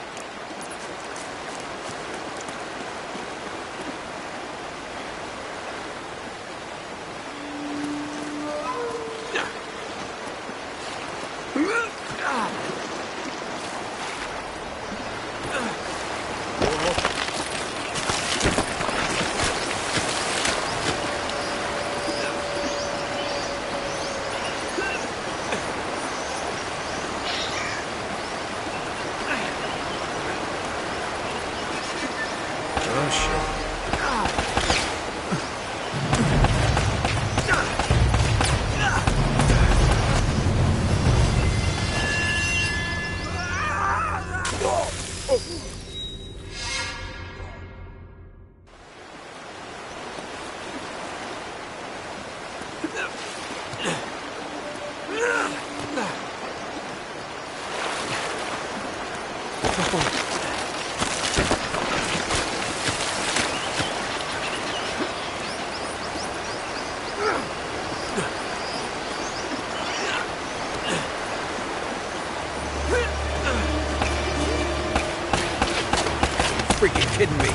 Freaking kidding me.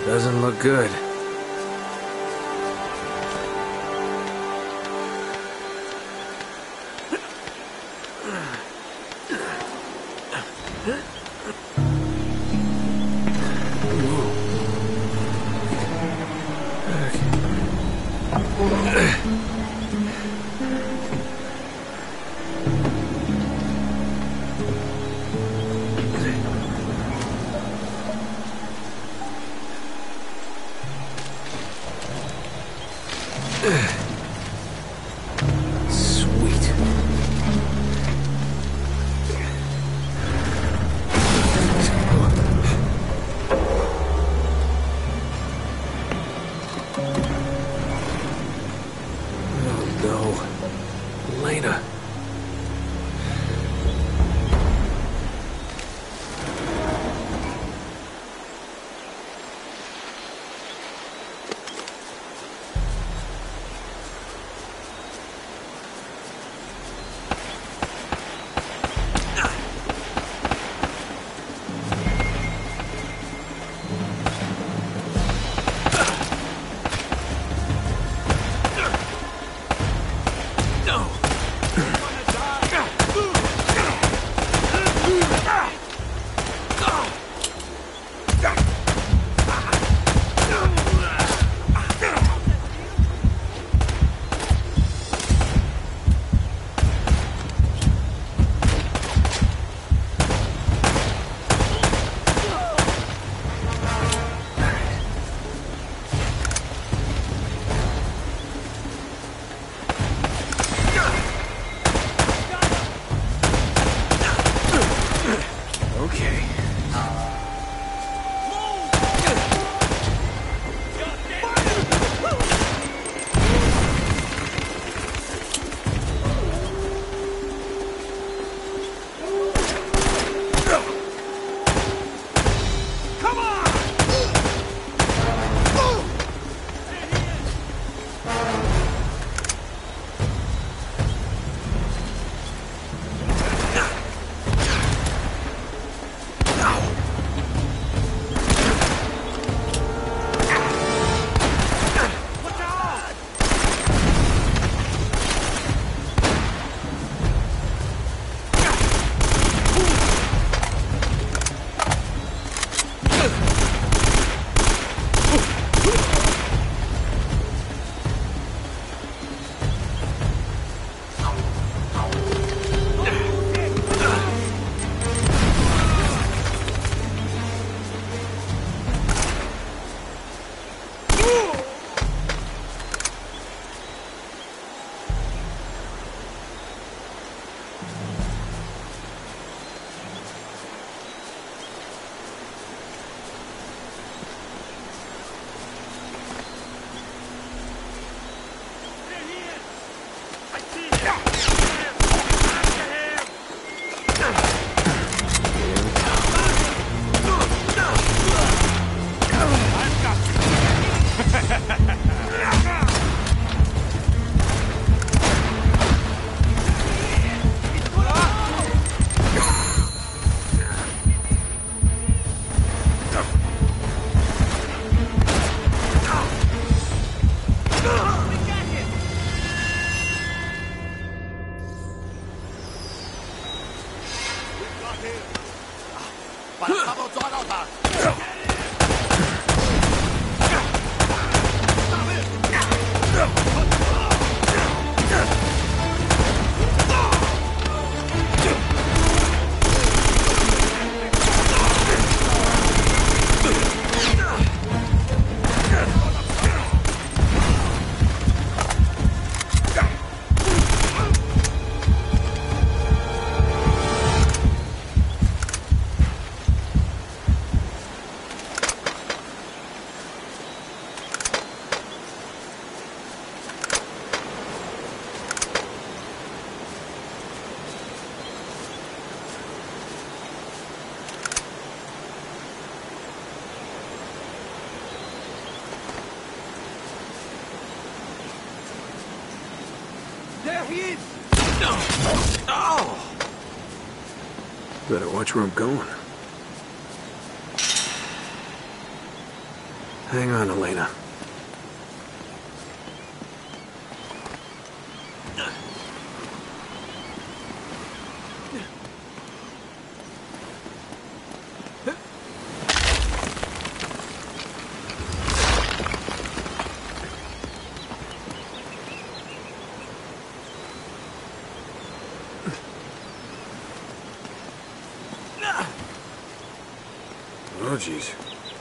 Doesn't look good. There he is! Oh! Better watch where I'm going. Hang on, Elena. Oh, jeez.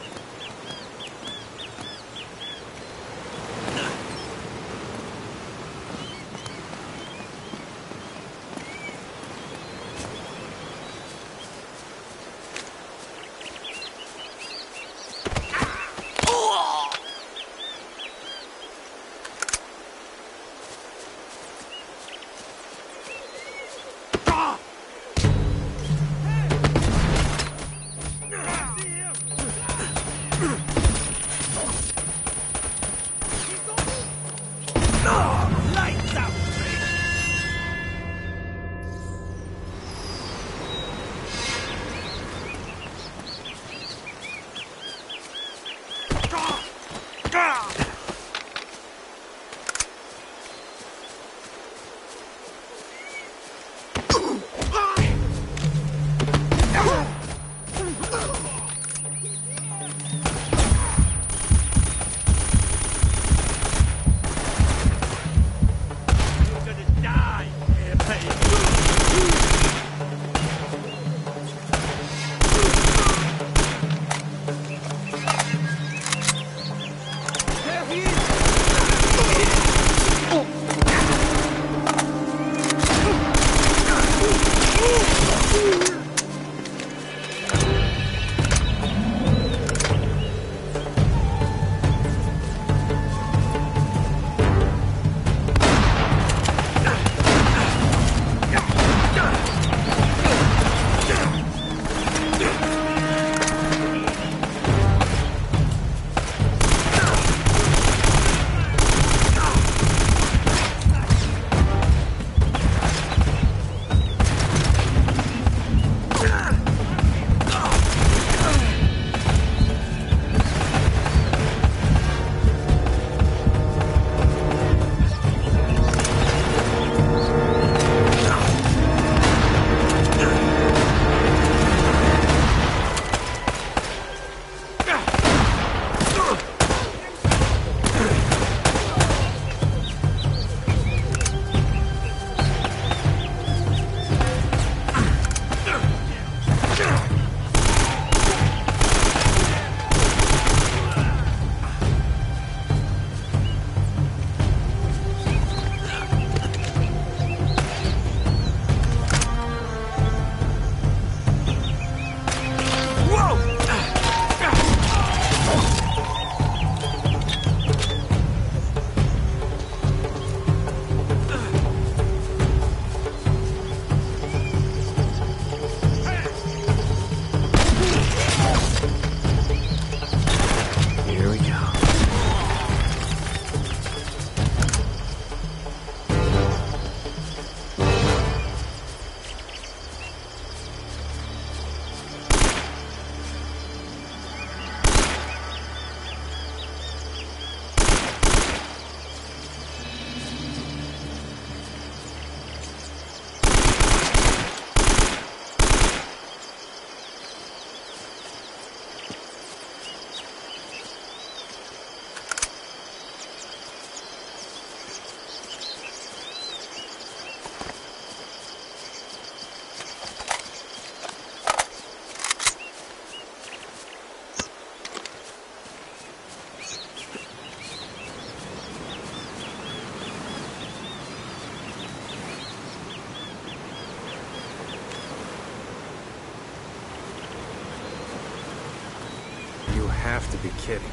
Have to be kidding.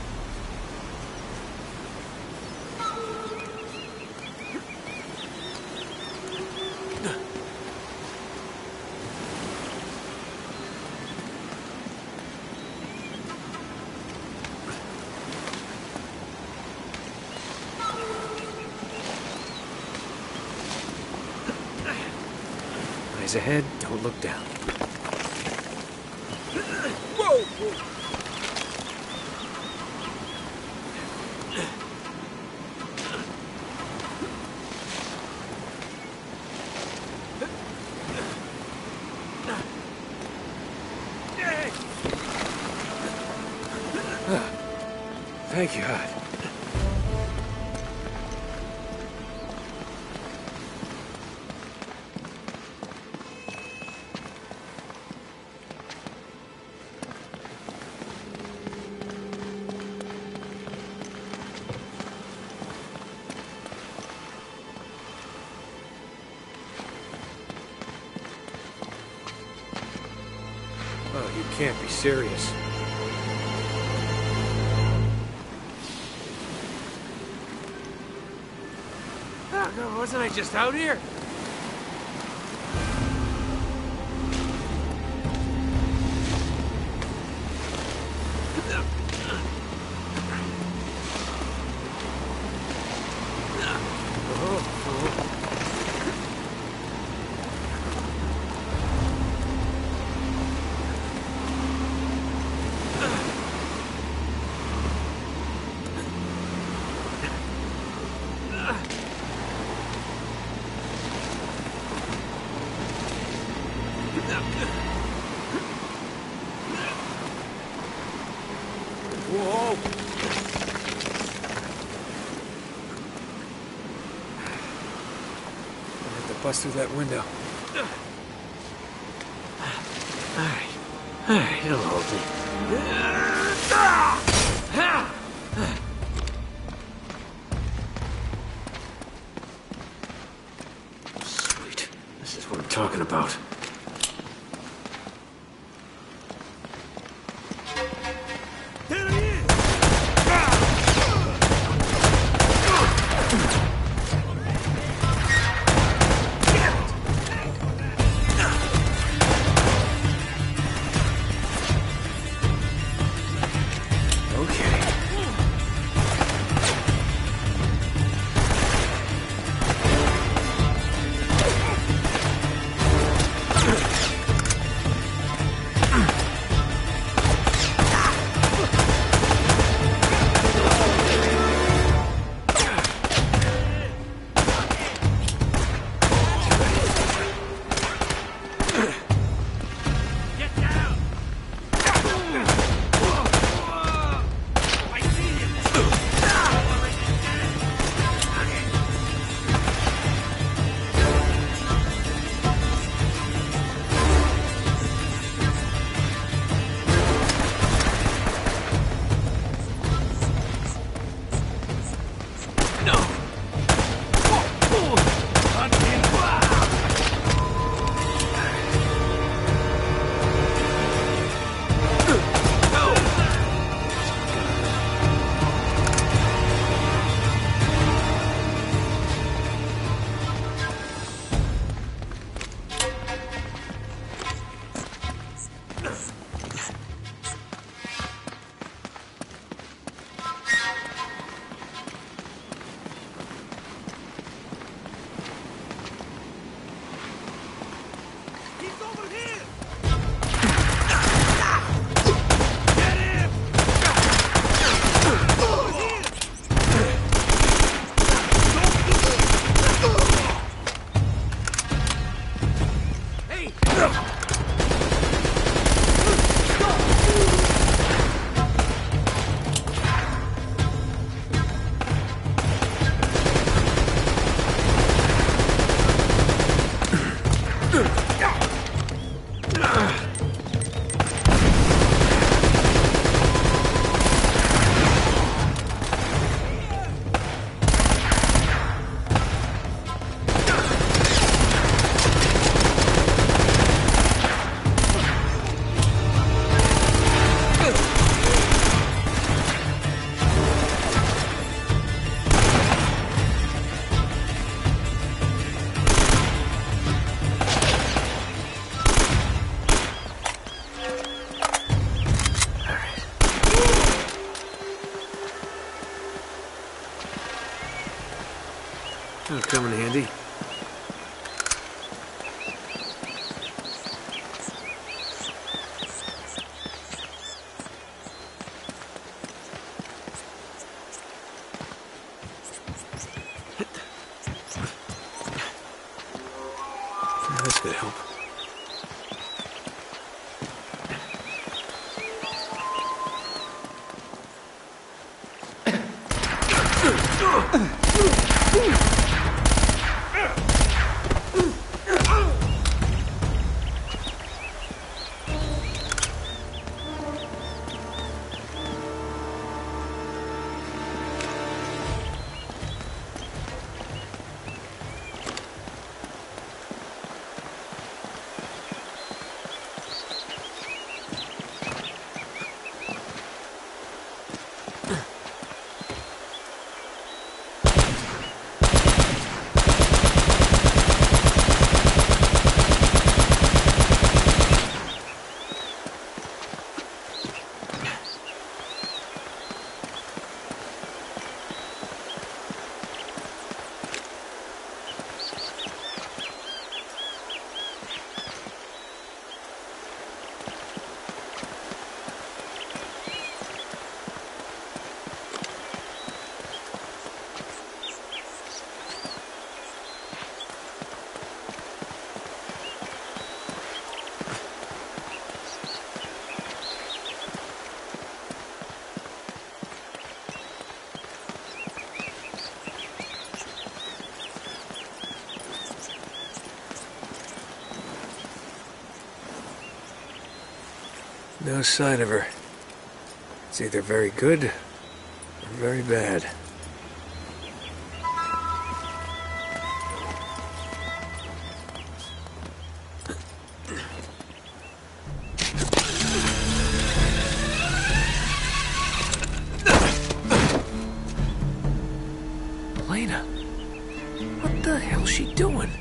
Eyes ahead, don't look down. Whoa! Thank God. Oh, you can't be serious. Oh, no, wasn't I just out here? Whoa! I have to bust through that window. Alright. Alright, it'll hold me. Sweet. This is what I'm talking about. That'll come in handy. This could help. No sign of her. It's either very good or very bad. Elena, what the hell's she doing?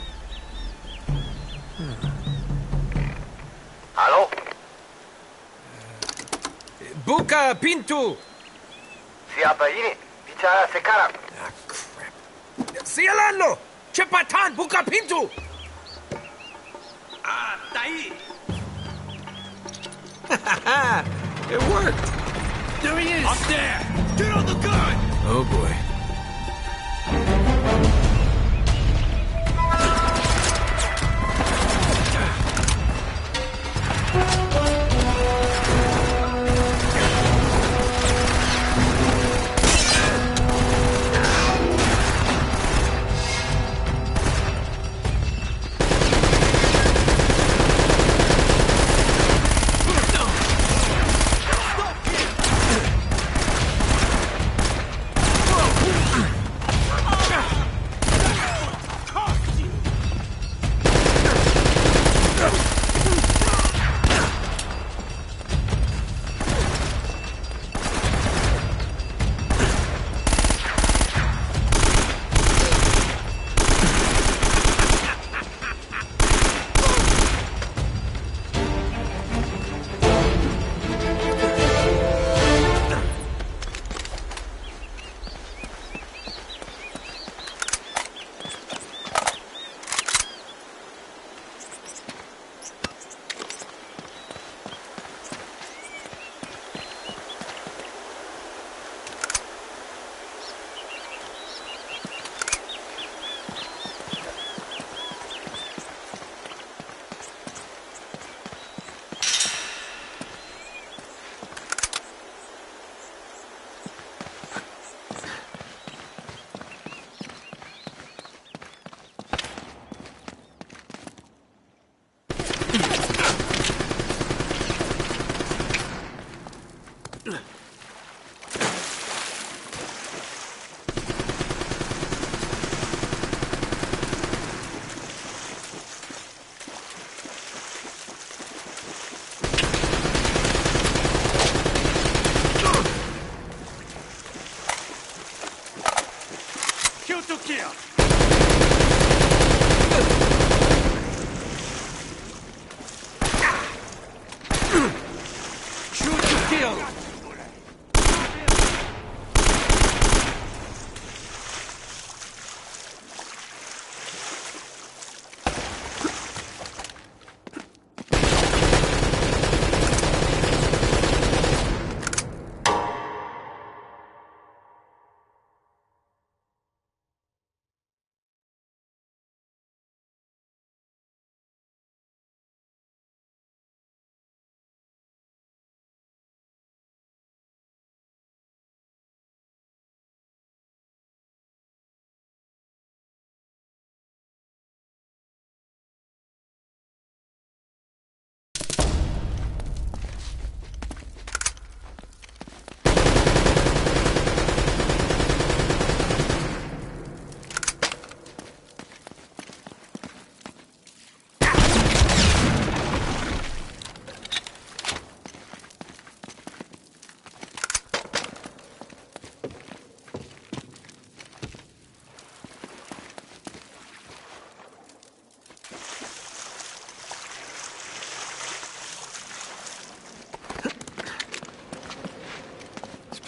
Buka pintu! Siapa ini? Bicara sekarang. Ah, crap. Sialano! Cepatan, buka pintu! Ah, tai! It worked! There he is! Up there! Get on the gun! Oh, boy.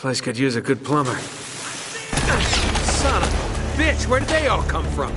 Place could use a good plumber. Son of a bitch, where did they all come from?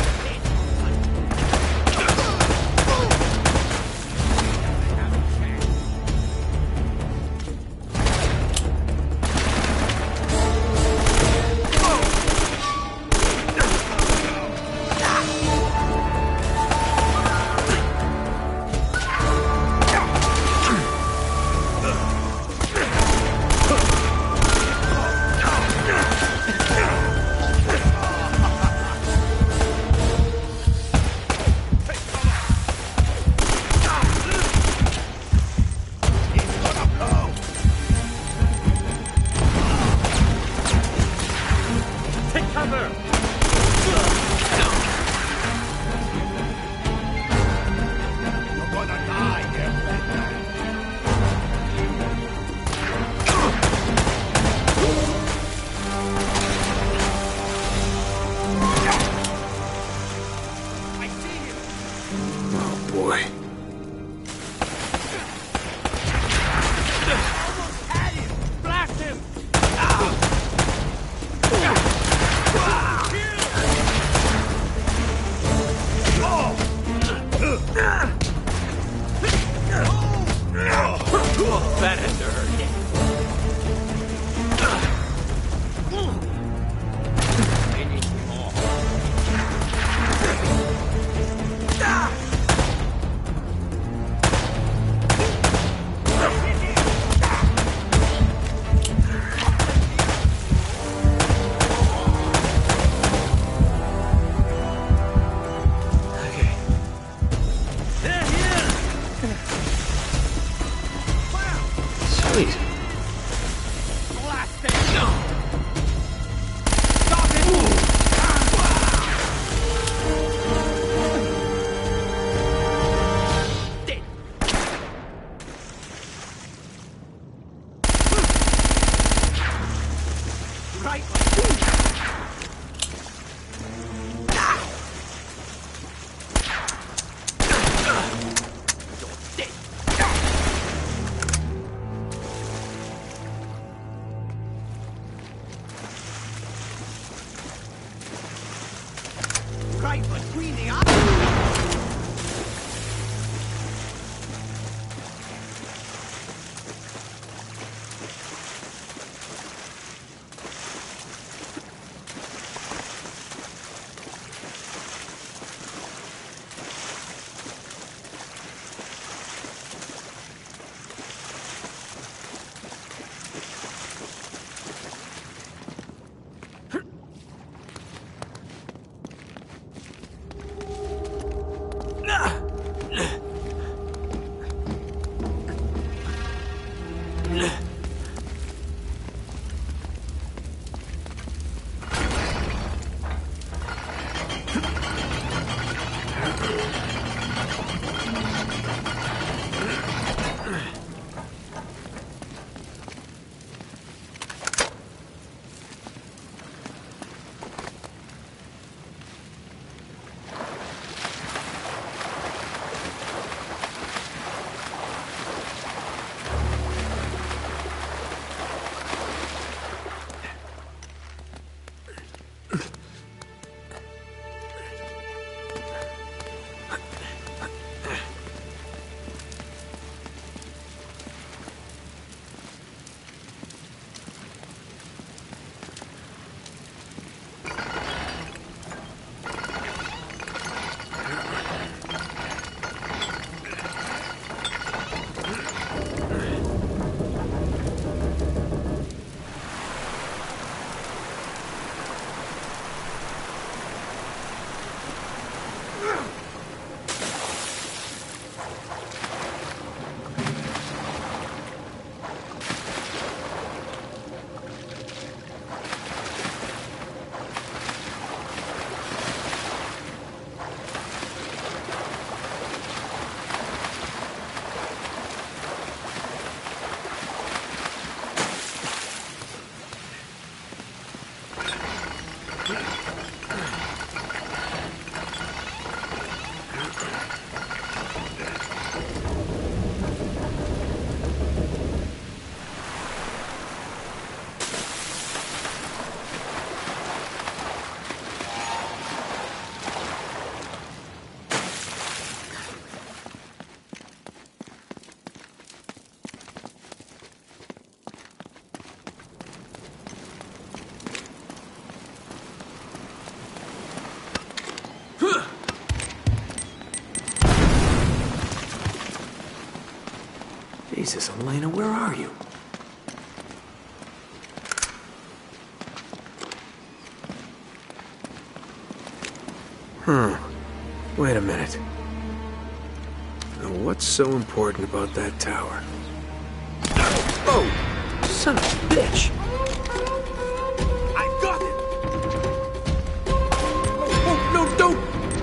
That had to hurt. Sweet. Right between the eyes. Jesus, Elena, where are you? Huh. Wait a minute. Now, what's so important about that tower? Oh! Son of a bitch! I got it! Oh, no, don't!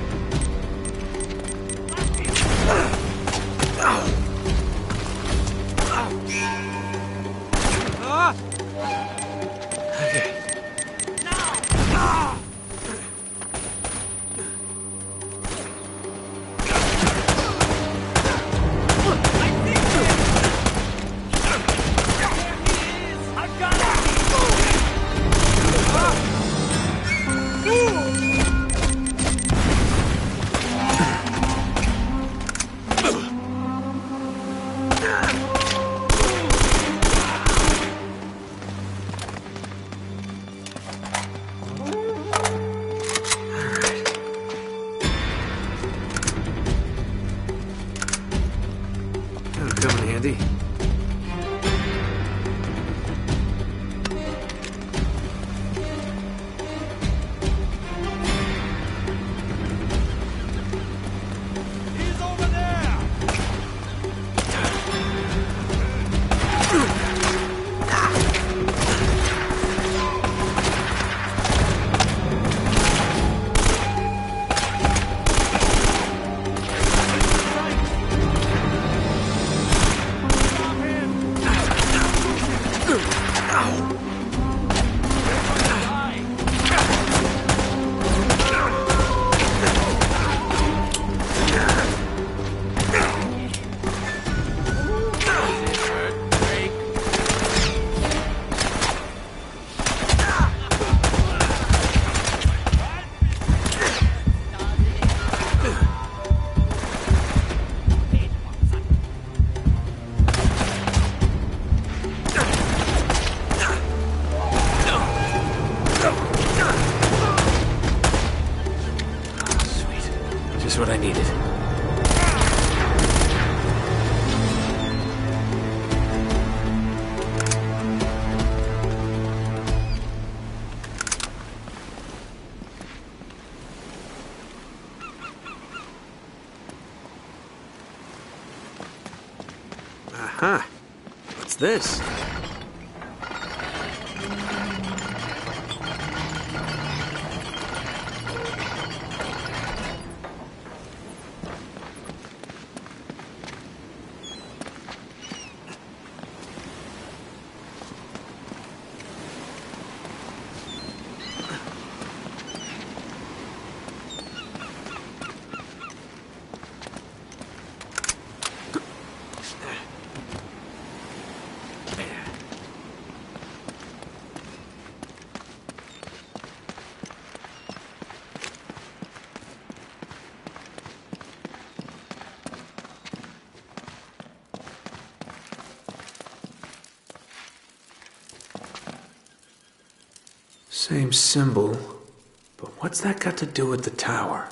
What I needed. Aha. What's this? Same symbol, but what's that got to do with the tower?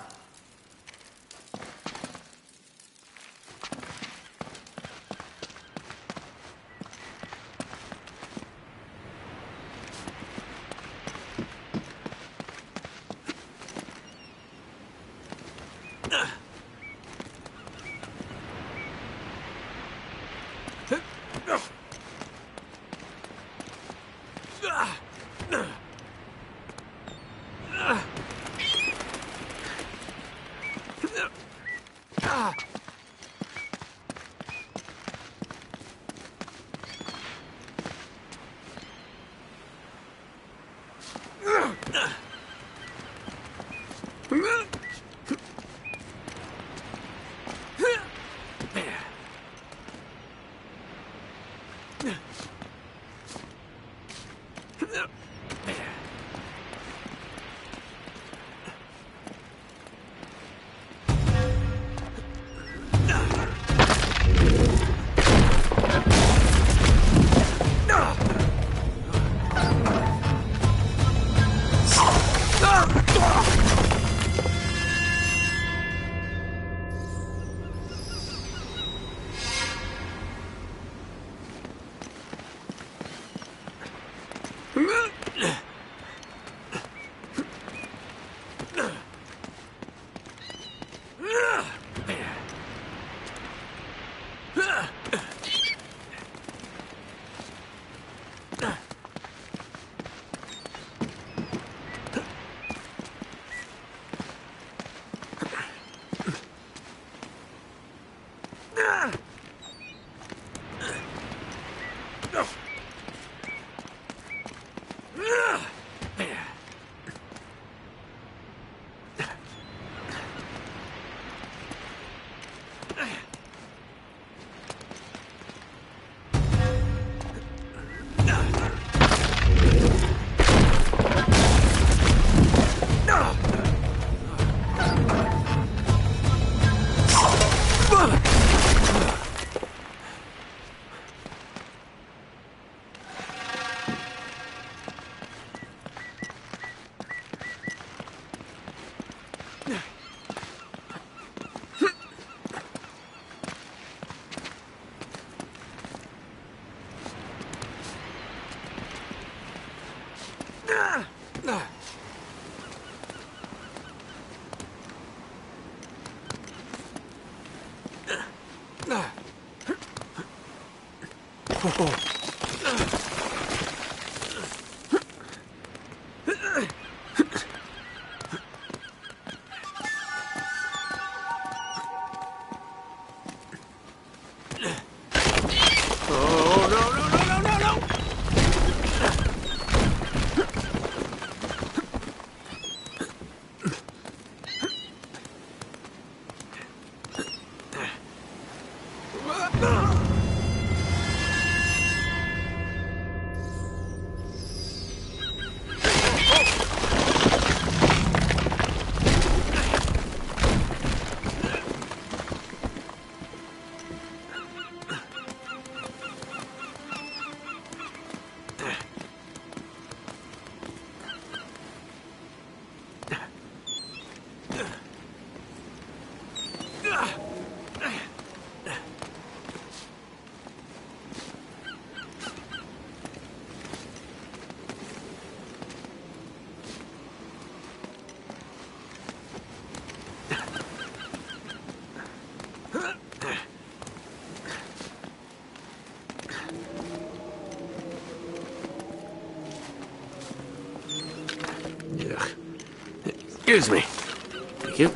Excuse me. Thank you.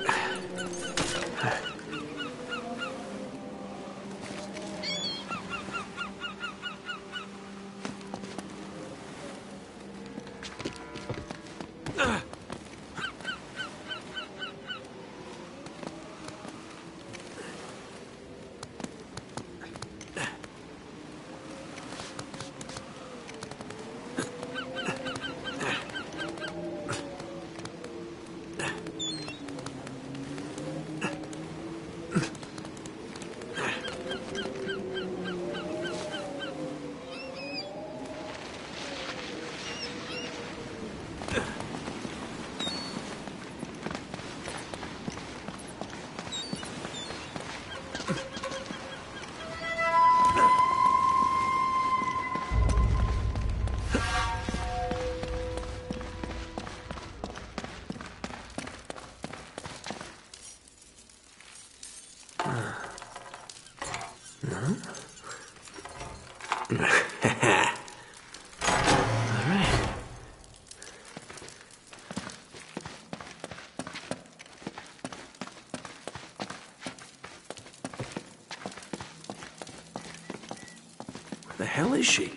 The hell is she?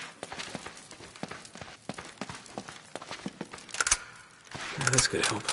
Oh, that's gonna help.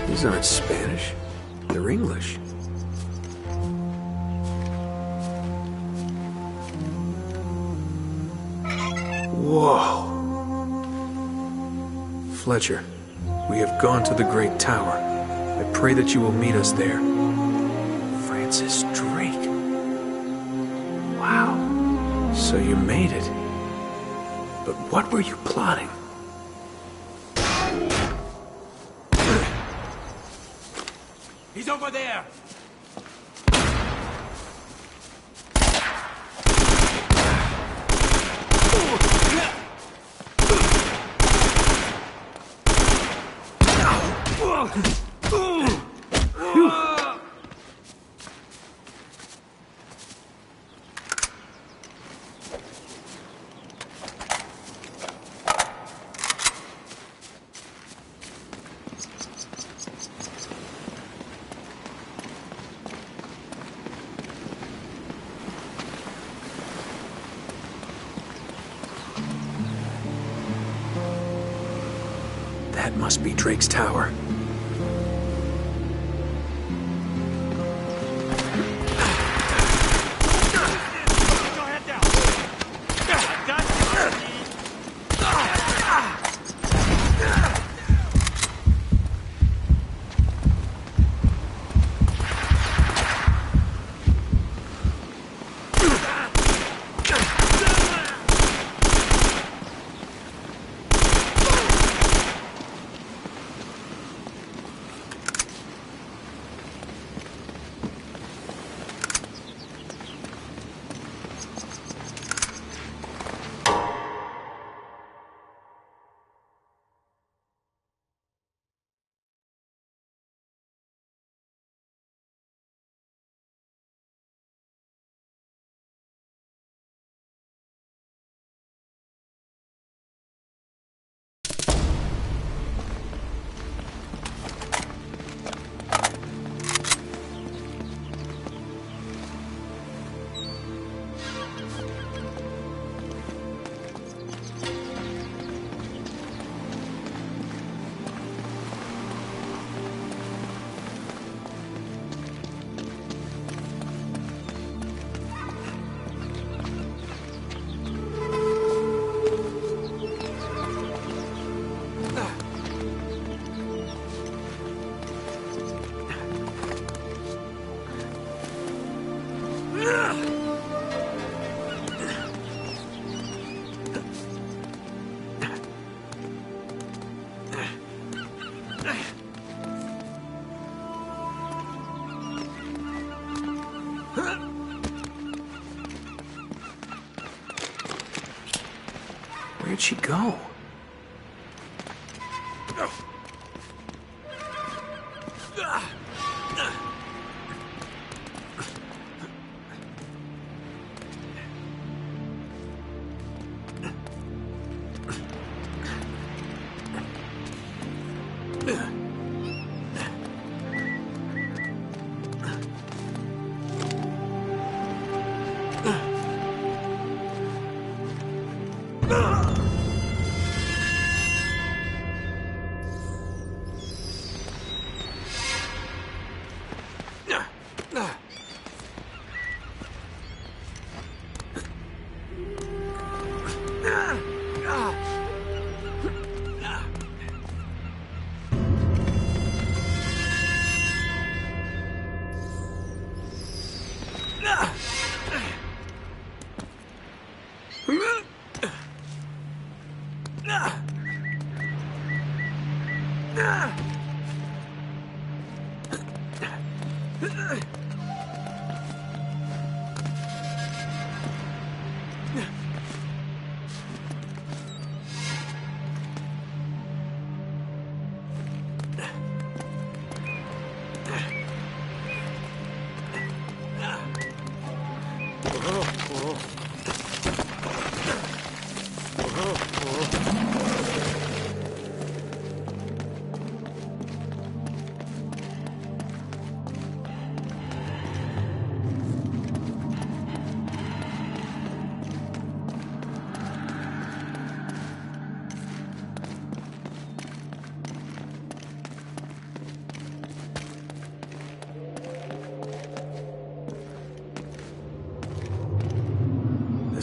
These aren't Spanish. They're English. Whoa. Fletcher, we have gone to the Great Tower. I pray that you will meet us there. Francis Drake. Wow. So you made it. But what were you plotting? He's over there! That must be Drake's tower. Where'd she go?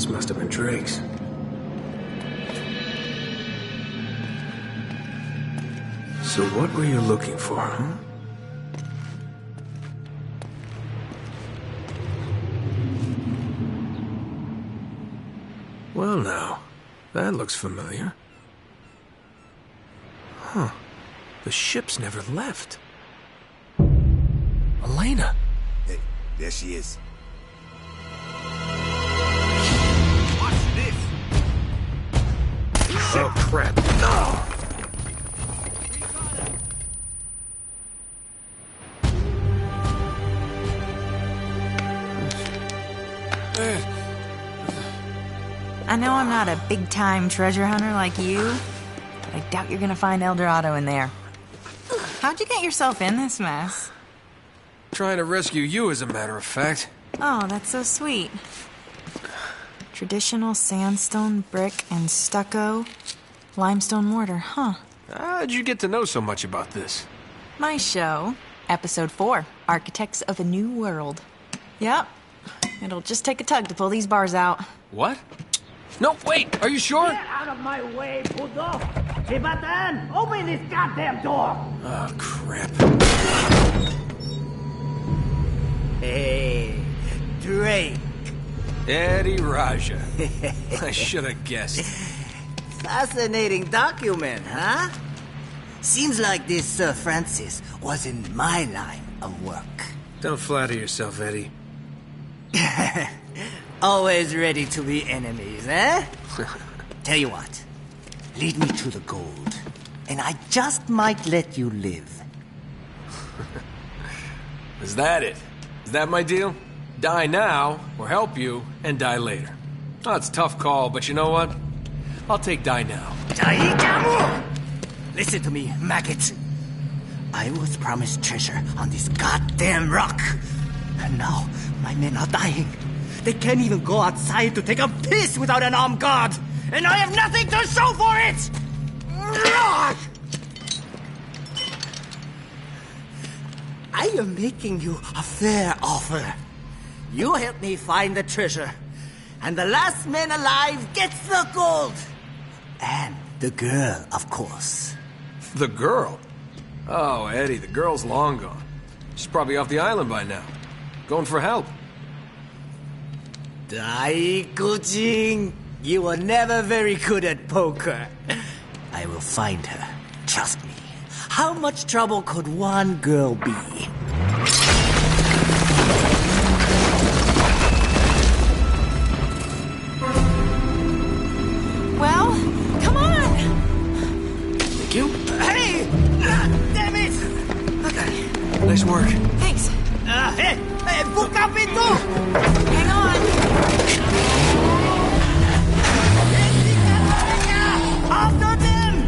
This must have been Drake's. So what were you looking for, huh? Well now, that looks familiar. Huh. The ship's never left. Elena! Hey, there she is. Oh, crap. No! I know I'm not a big-time treasure hunter like you, but I doubt you're gonna find El Dorado in there. How'd you get yourself in this mess? Trying to rescue you, as a matter of fact. Oh, that's so sweet. Traditional sandstone, brick, and stucco. Limestone mortar, huh? How'd you get to know so much about this? My show, Episode four, Architects of a New World. Yep. It'll just take a tug to pull these bars out. What? No, wait, are you sure? Get out of my way, puto! Hey, Batan, open this goddamn door! Oh, crap. Hey, Drake. Eddie Raja. I should have guessed. Fascinating document, huh? Seems like this Sir Francis was in my line of work. Don't flatter yourself, Eddie. Always ready to be enemies, eh? Tell you what, lead me to the gold, and I just might let you live. Is that it? Is that my deal? Die now, or help you, and die later. Oh, it's a tough call, but you know what? I'll take die now. Listen to me, maggot. I was promised treasure on this goddamn rock. And now, my men are dying. They can't even go outside to take a piss without an armed guard. And I have nothing to show for it! I am making you a fair offer. You help me find the treasure, and the last man alive gets the gold. And the girl, of course. The girl? Oh, Eddie, the girl's long gone. She's probably off the island by now. Going for help. Daikujin, you were never very good at poker. I will find her. Trust me. How much trouble could one girl be? Well, come on! Thank you. Hey! Ah, damn it! Okay. Nice work. Thanks. Uh, hey! Hey, buka pintu! Hang on. After them!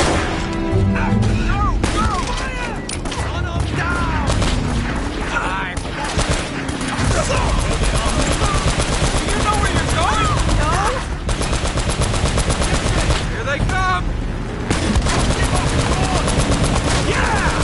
No! No! Run them down! I... You know where you're going? No? Here they come! Yeah!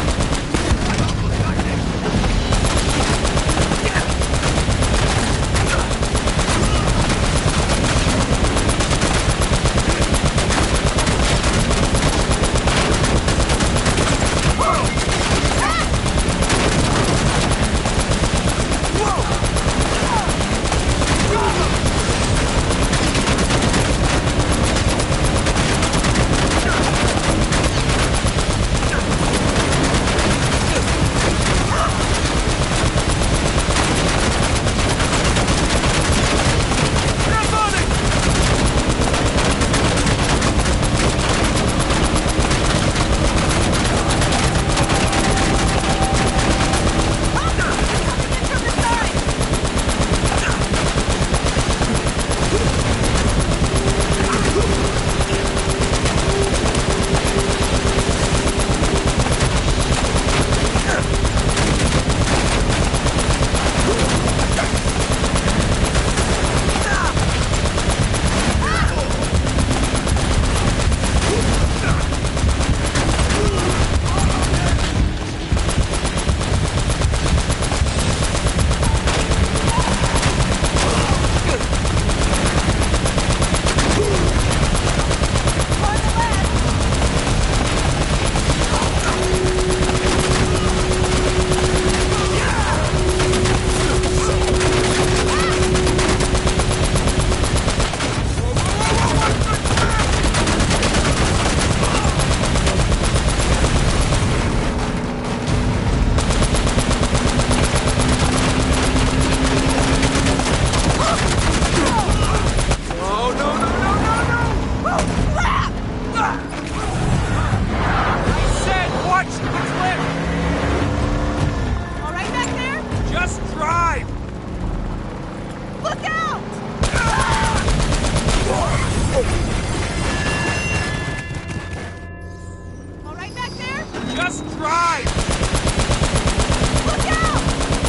Just drive! Look out!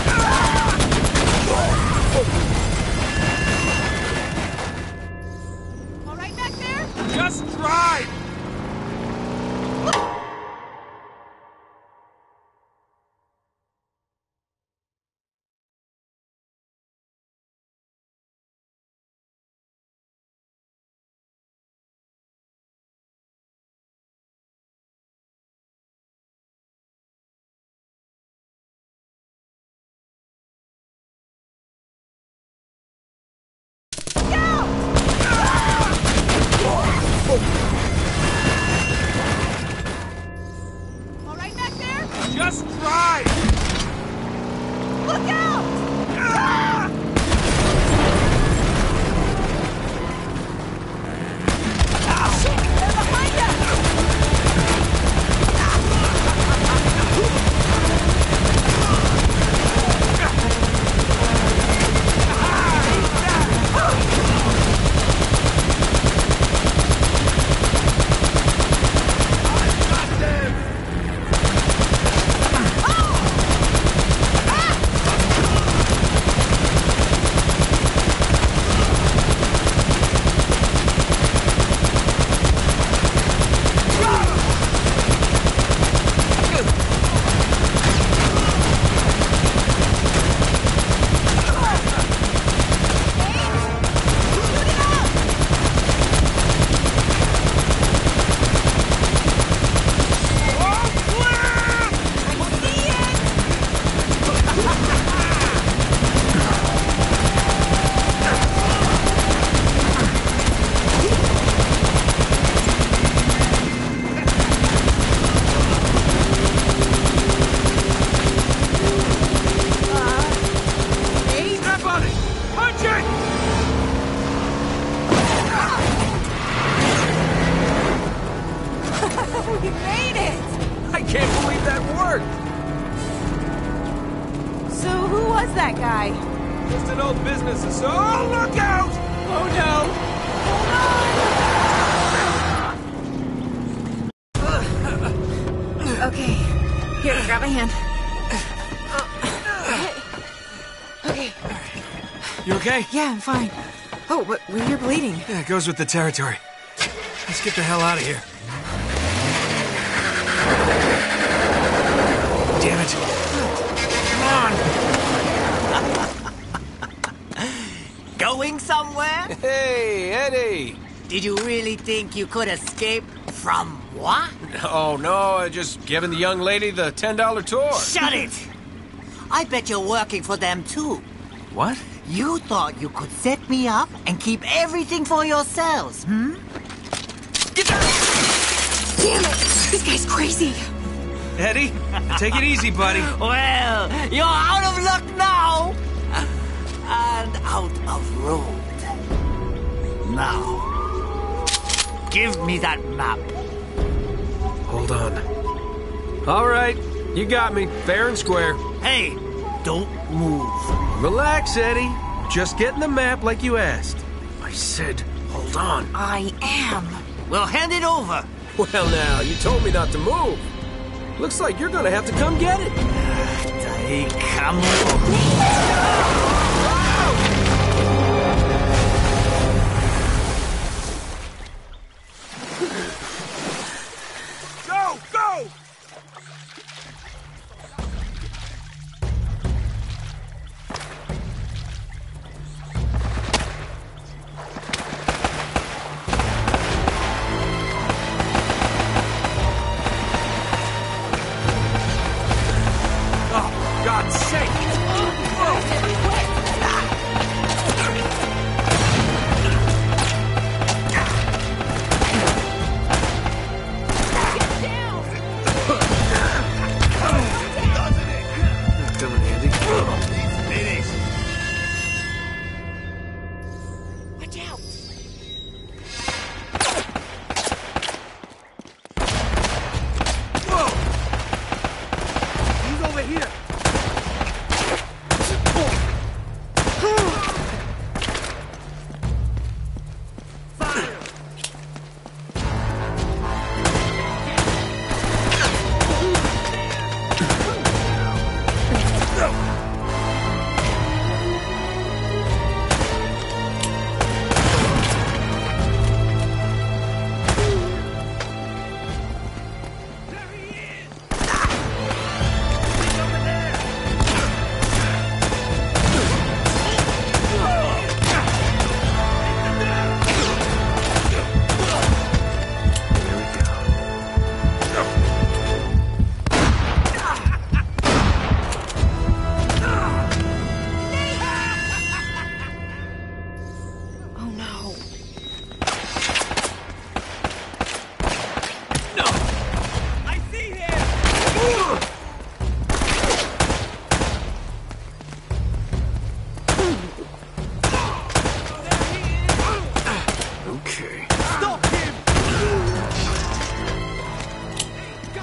All right back there? Just drive! All right back there? Just drive! Look out! Shit! They're behind us! Step on it! Punch it! We made it! I can't believe that worked! So who was that guy? Just an old business associate. Oh, look out! Oh no! Okay. Here, grab my hand. Okay. You okay? Yeah, I'm fine. Oh, but you're bleeding. Yeah, it goes with the territory. Let's get the hell out of here. Damn it. Come on. Going somewhere? Hey, Eddie! Did you really think you could escape from what? Oh, no, just giving the young lady the ten dollar tour. Shut it! I bet you're working for them too. What? You thought you could set me up and keep everything for yourselves, hmm? Damn it! This guy's crazy. Eddie, take it easy, buddy. Well, you're out of luck now! And out of road. Now, give me that map. Hold on. All right, you got me, fair and square. Hey, don't move. Relax, Eddie. Just getting the map like you asked. I said, hold on. I am. Well, hand it over. Well, now, you told me not to move. Looks like you're gonna have to come get it. Hey, come on. Go! Go! Oh, God's sake!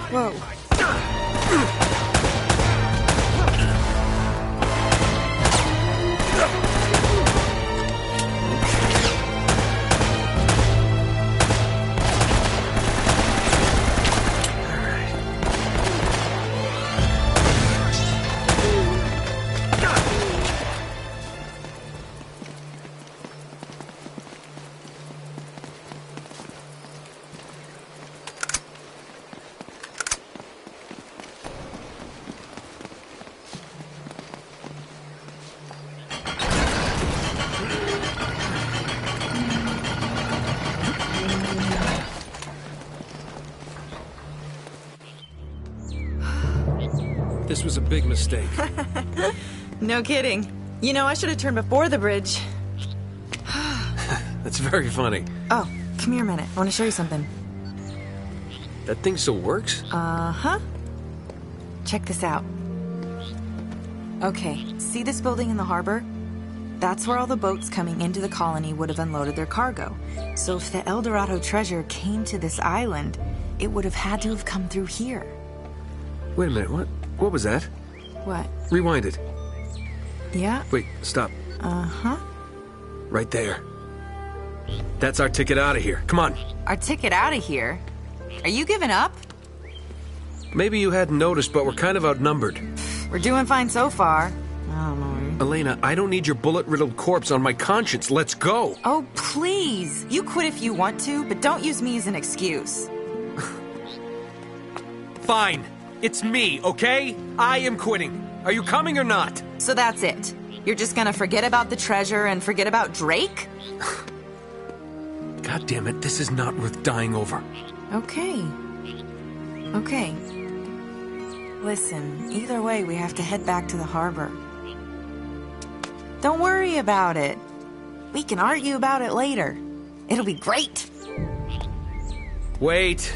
Whoa. This was a big mistake. No kidding. You know, I should have turned before the bridge. That's very funny. Oh, come here a minute. I want to show you something. That thing still works? Uh-huh. Check this out. Okay, see this building in the harbor? That's where all the boats coming into the colony would have unloaded their cargo. So if the El Dorado treasure came to this island, it would have had to have come through here. Wait a minute, what? What was that? What? Rewind it. Yeah? Wait, stop. Uh-huh. Right there. That's our ticket out of here. Come on. Our ticket out of here? Are you giving up? Maybe you hadn't noticed, but we're kind of outnumbered. We're doing fine so far. I don't know. Elena, I don't need your bullet-riddled corpse on my conscience. Let's go. Oh, please. You quit if you want to, but don't use me as an excuse. Fine. It's me, okay? I am quitting. Are you coming or not? So that's it. You're just gonna forget about the treasure and forget about Drake? God damn it, this is not worth dying over. Okay. Okay. Listen, either way, we have to head back to the harbor. Don't worry about it. We can argue about it later. It'll be great. Wait.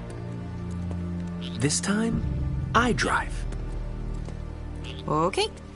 This time, I drive. Okay.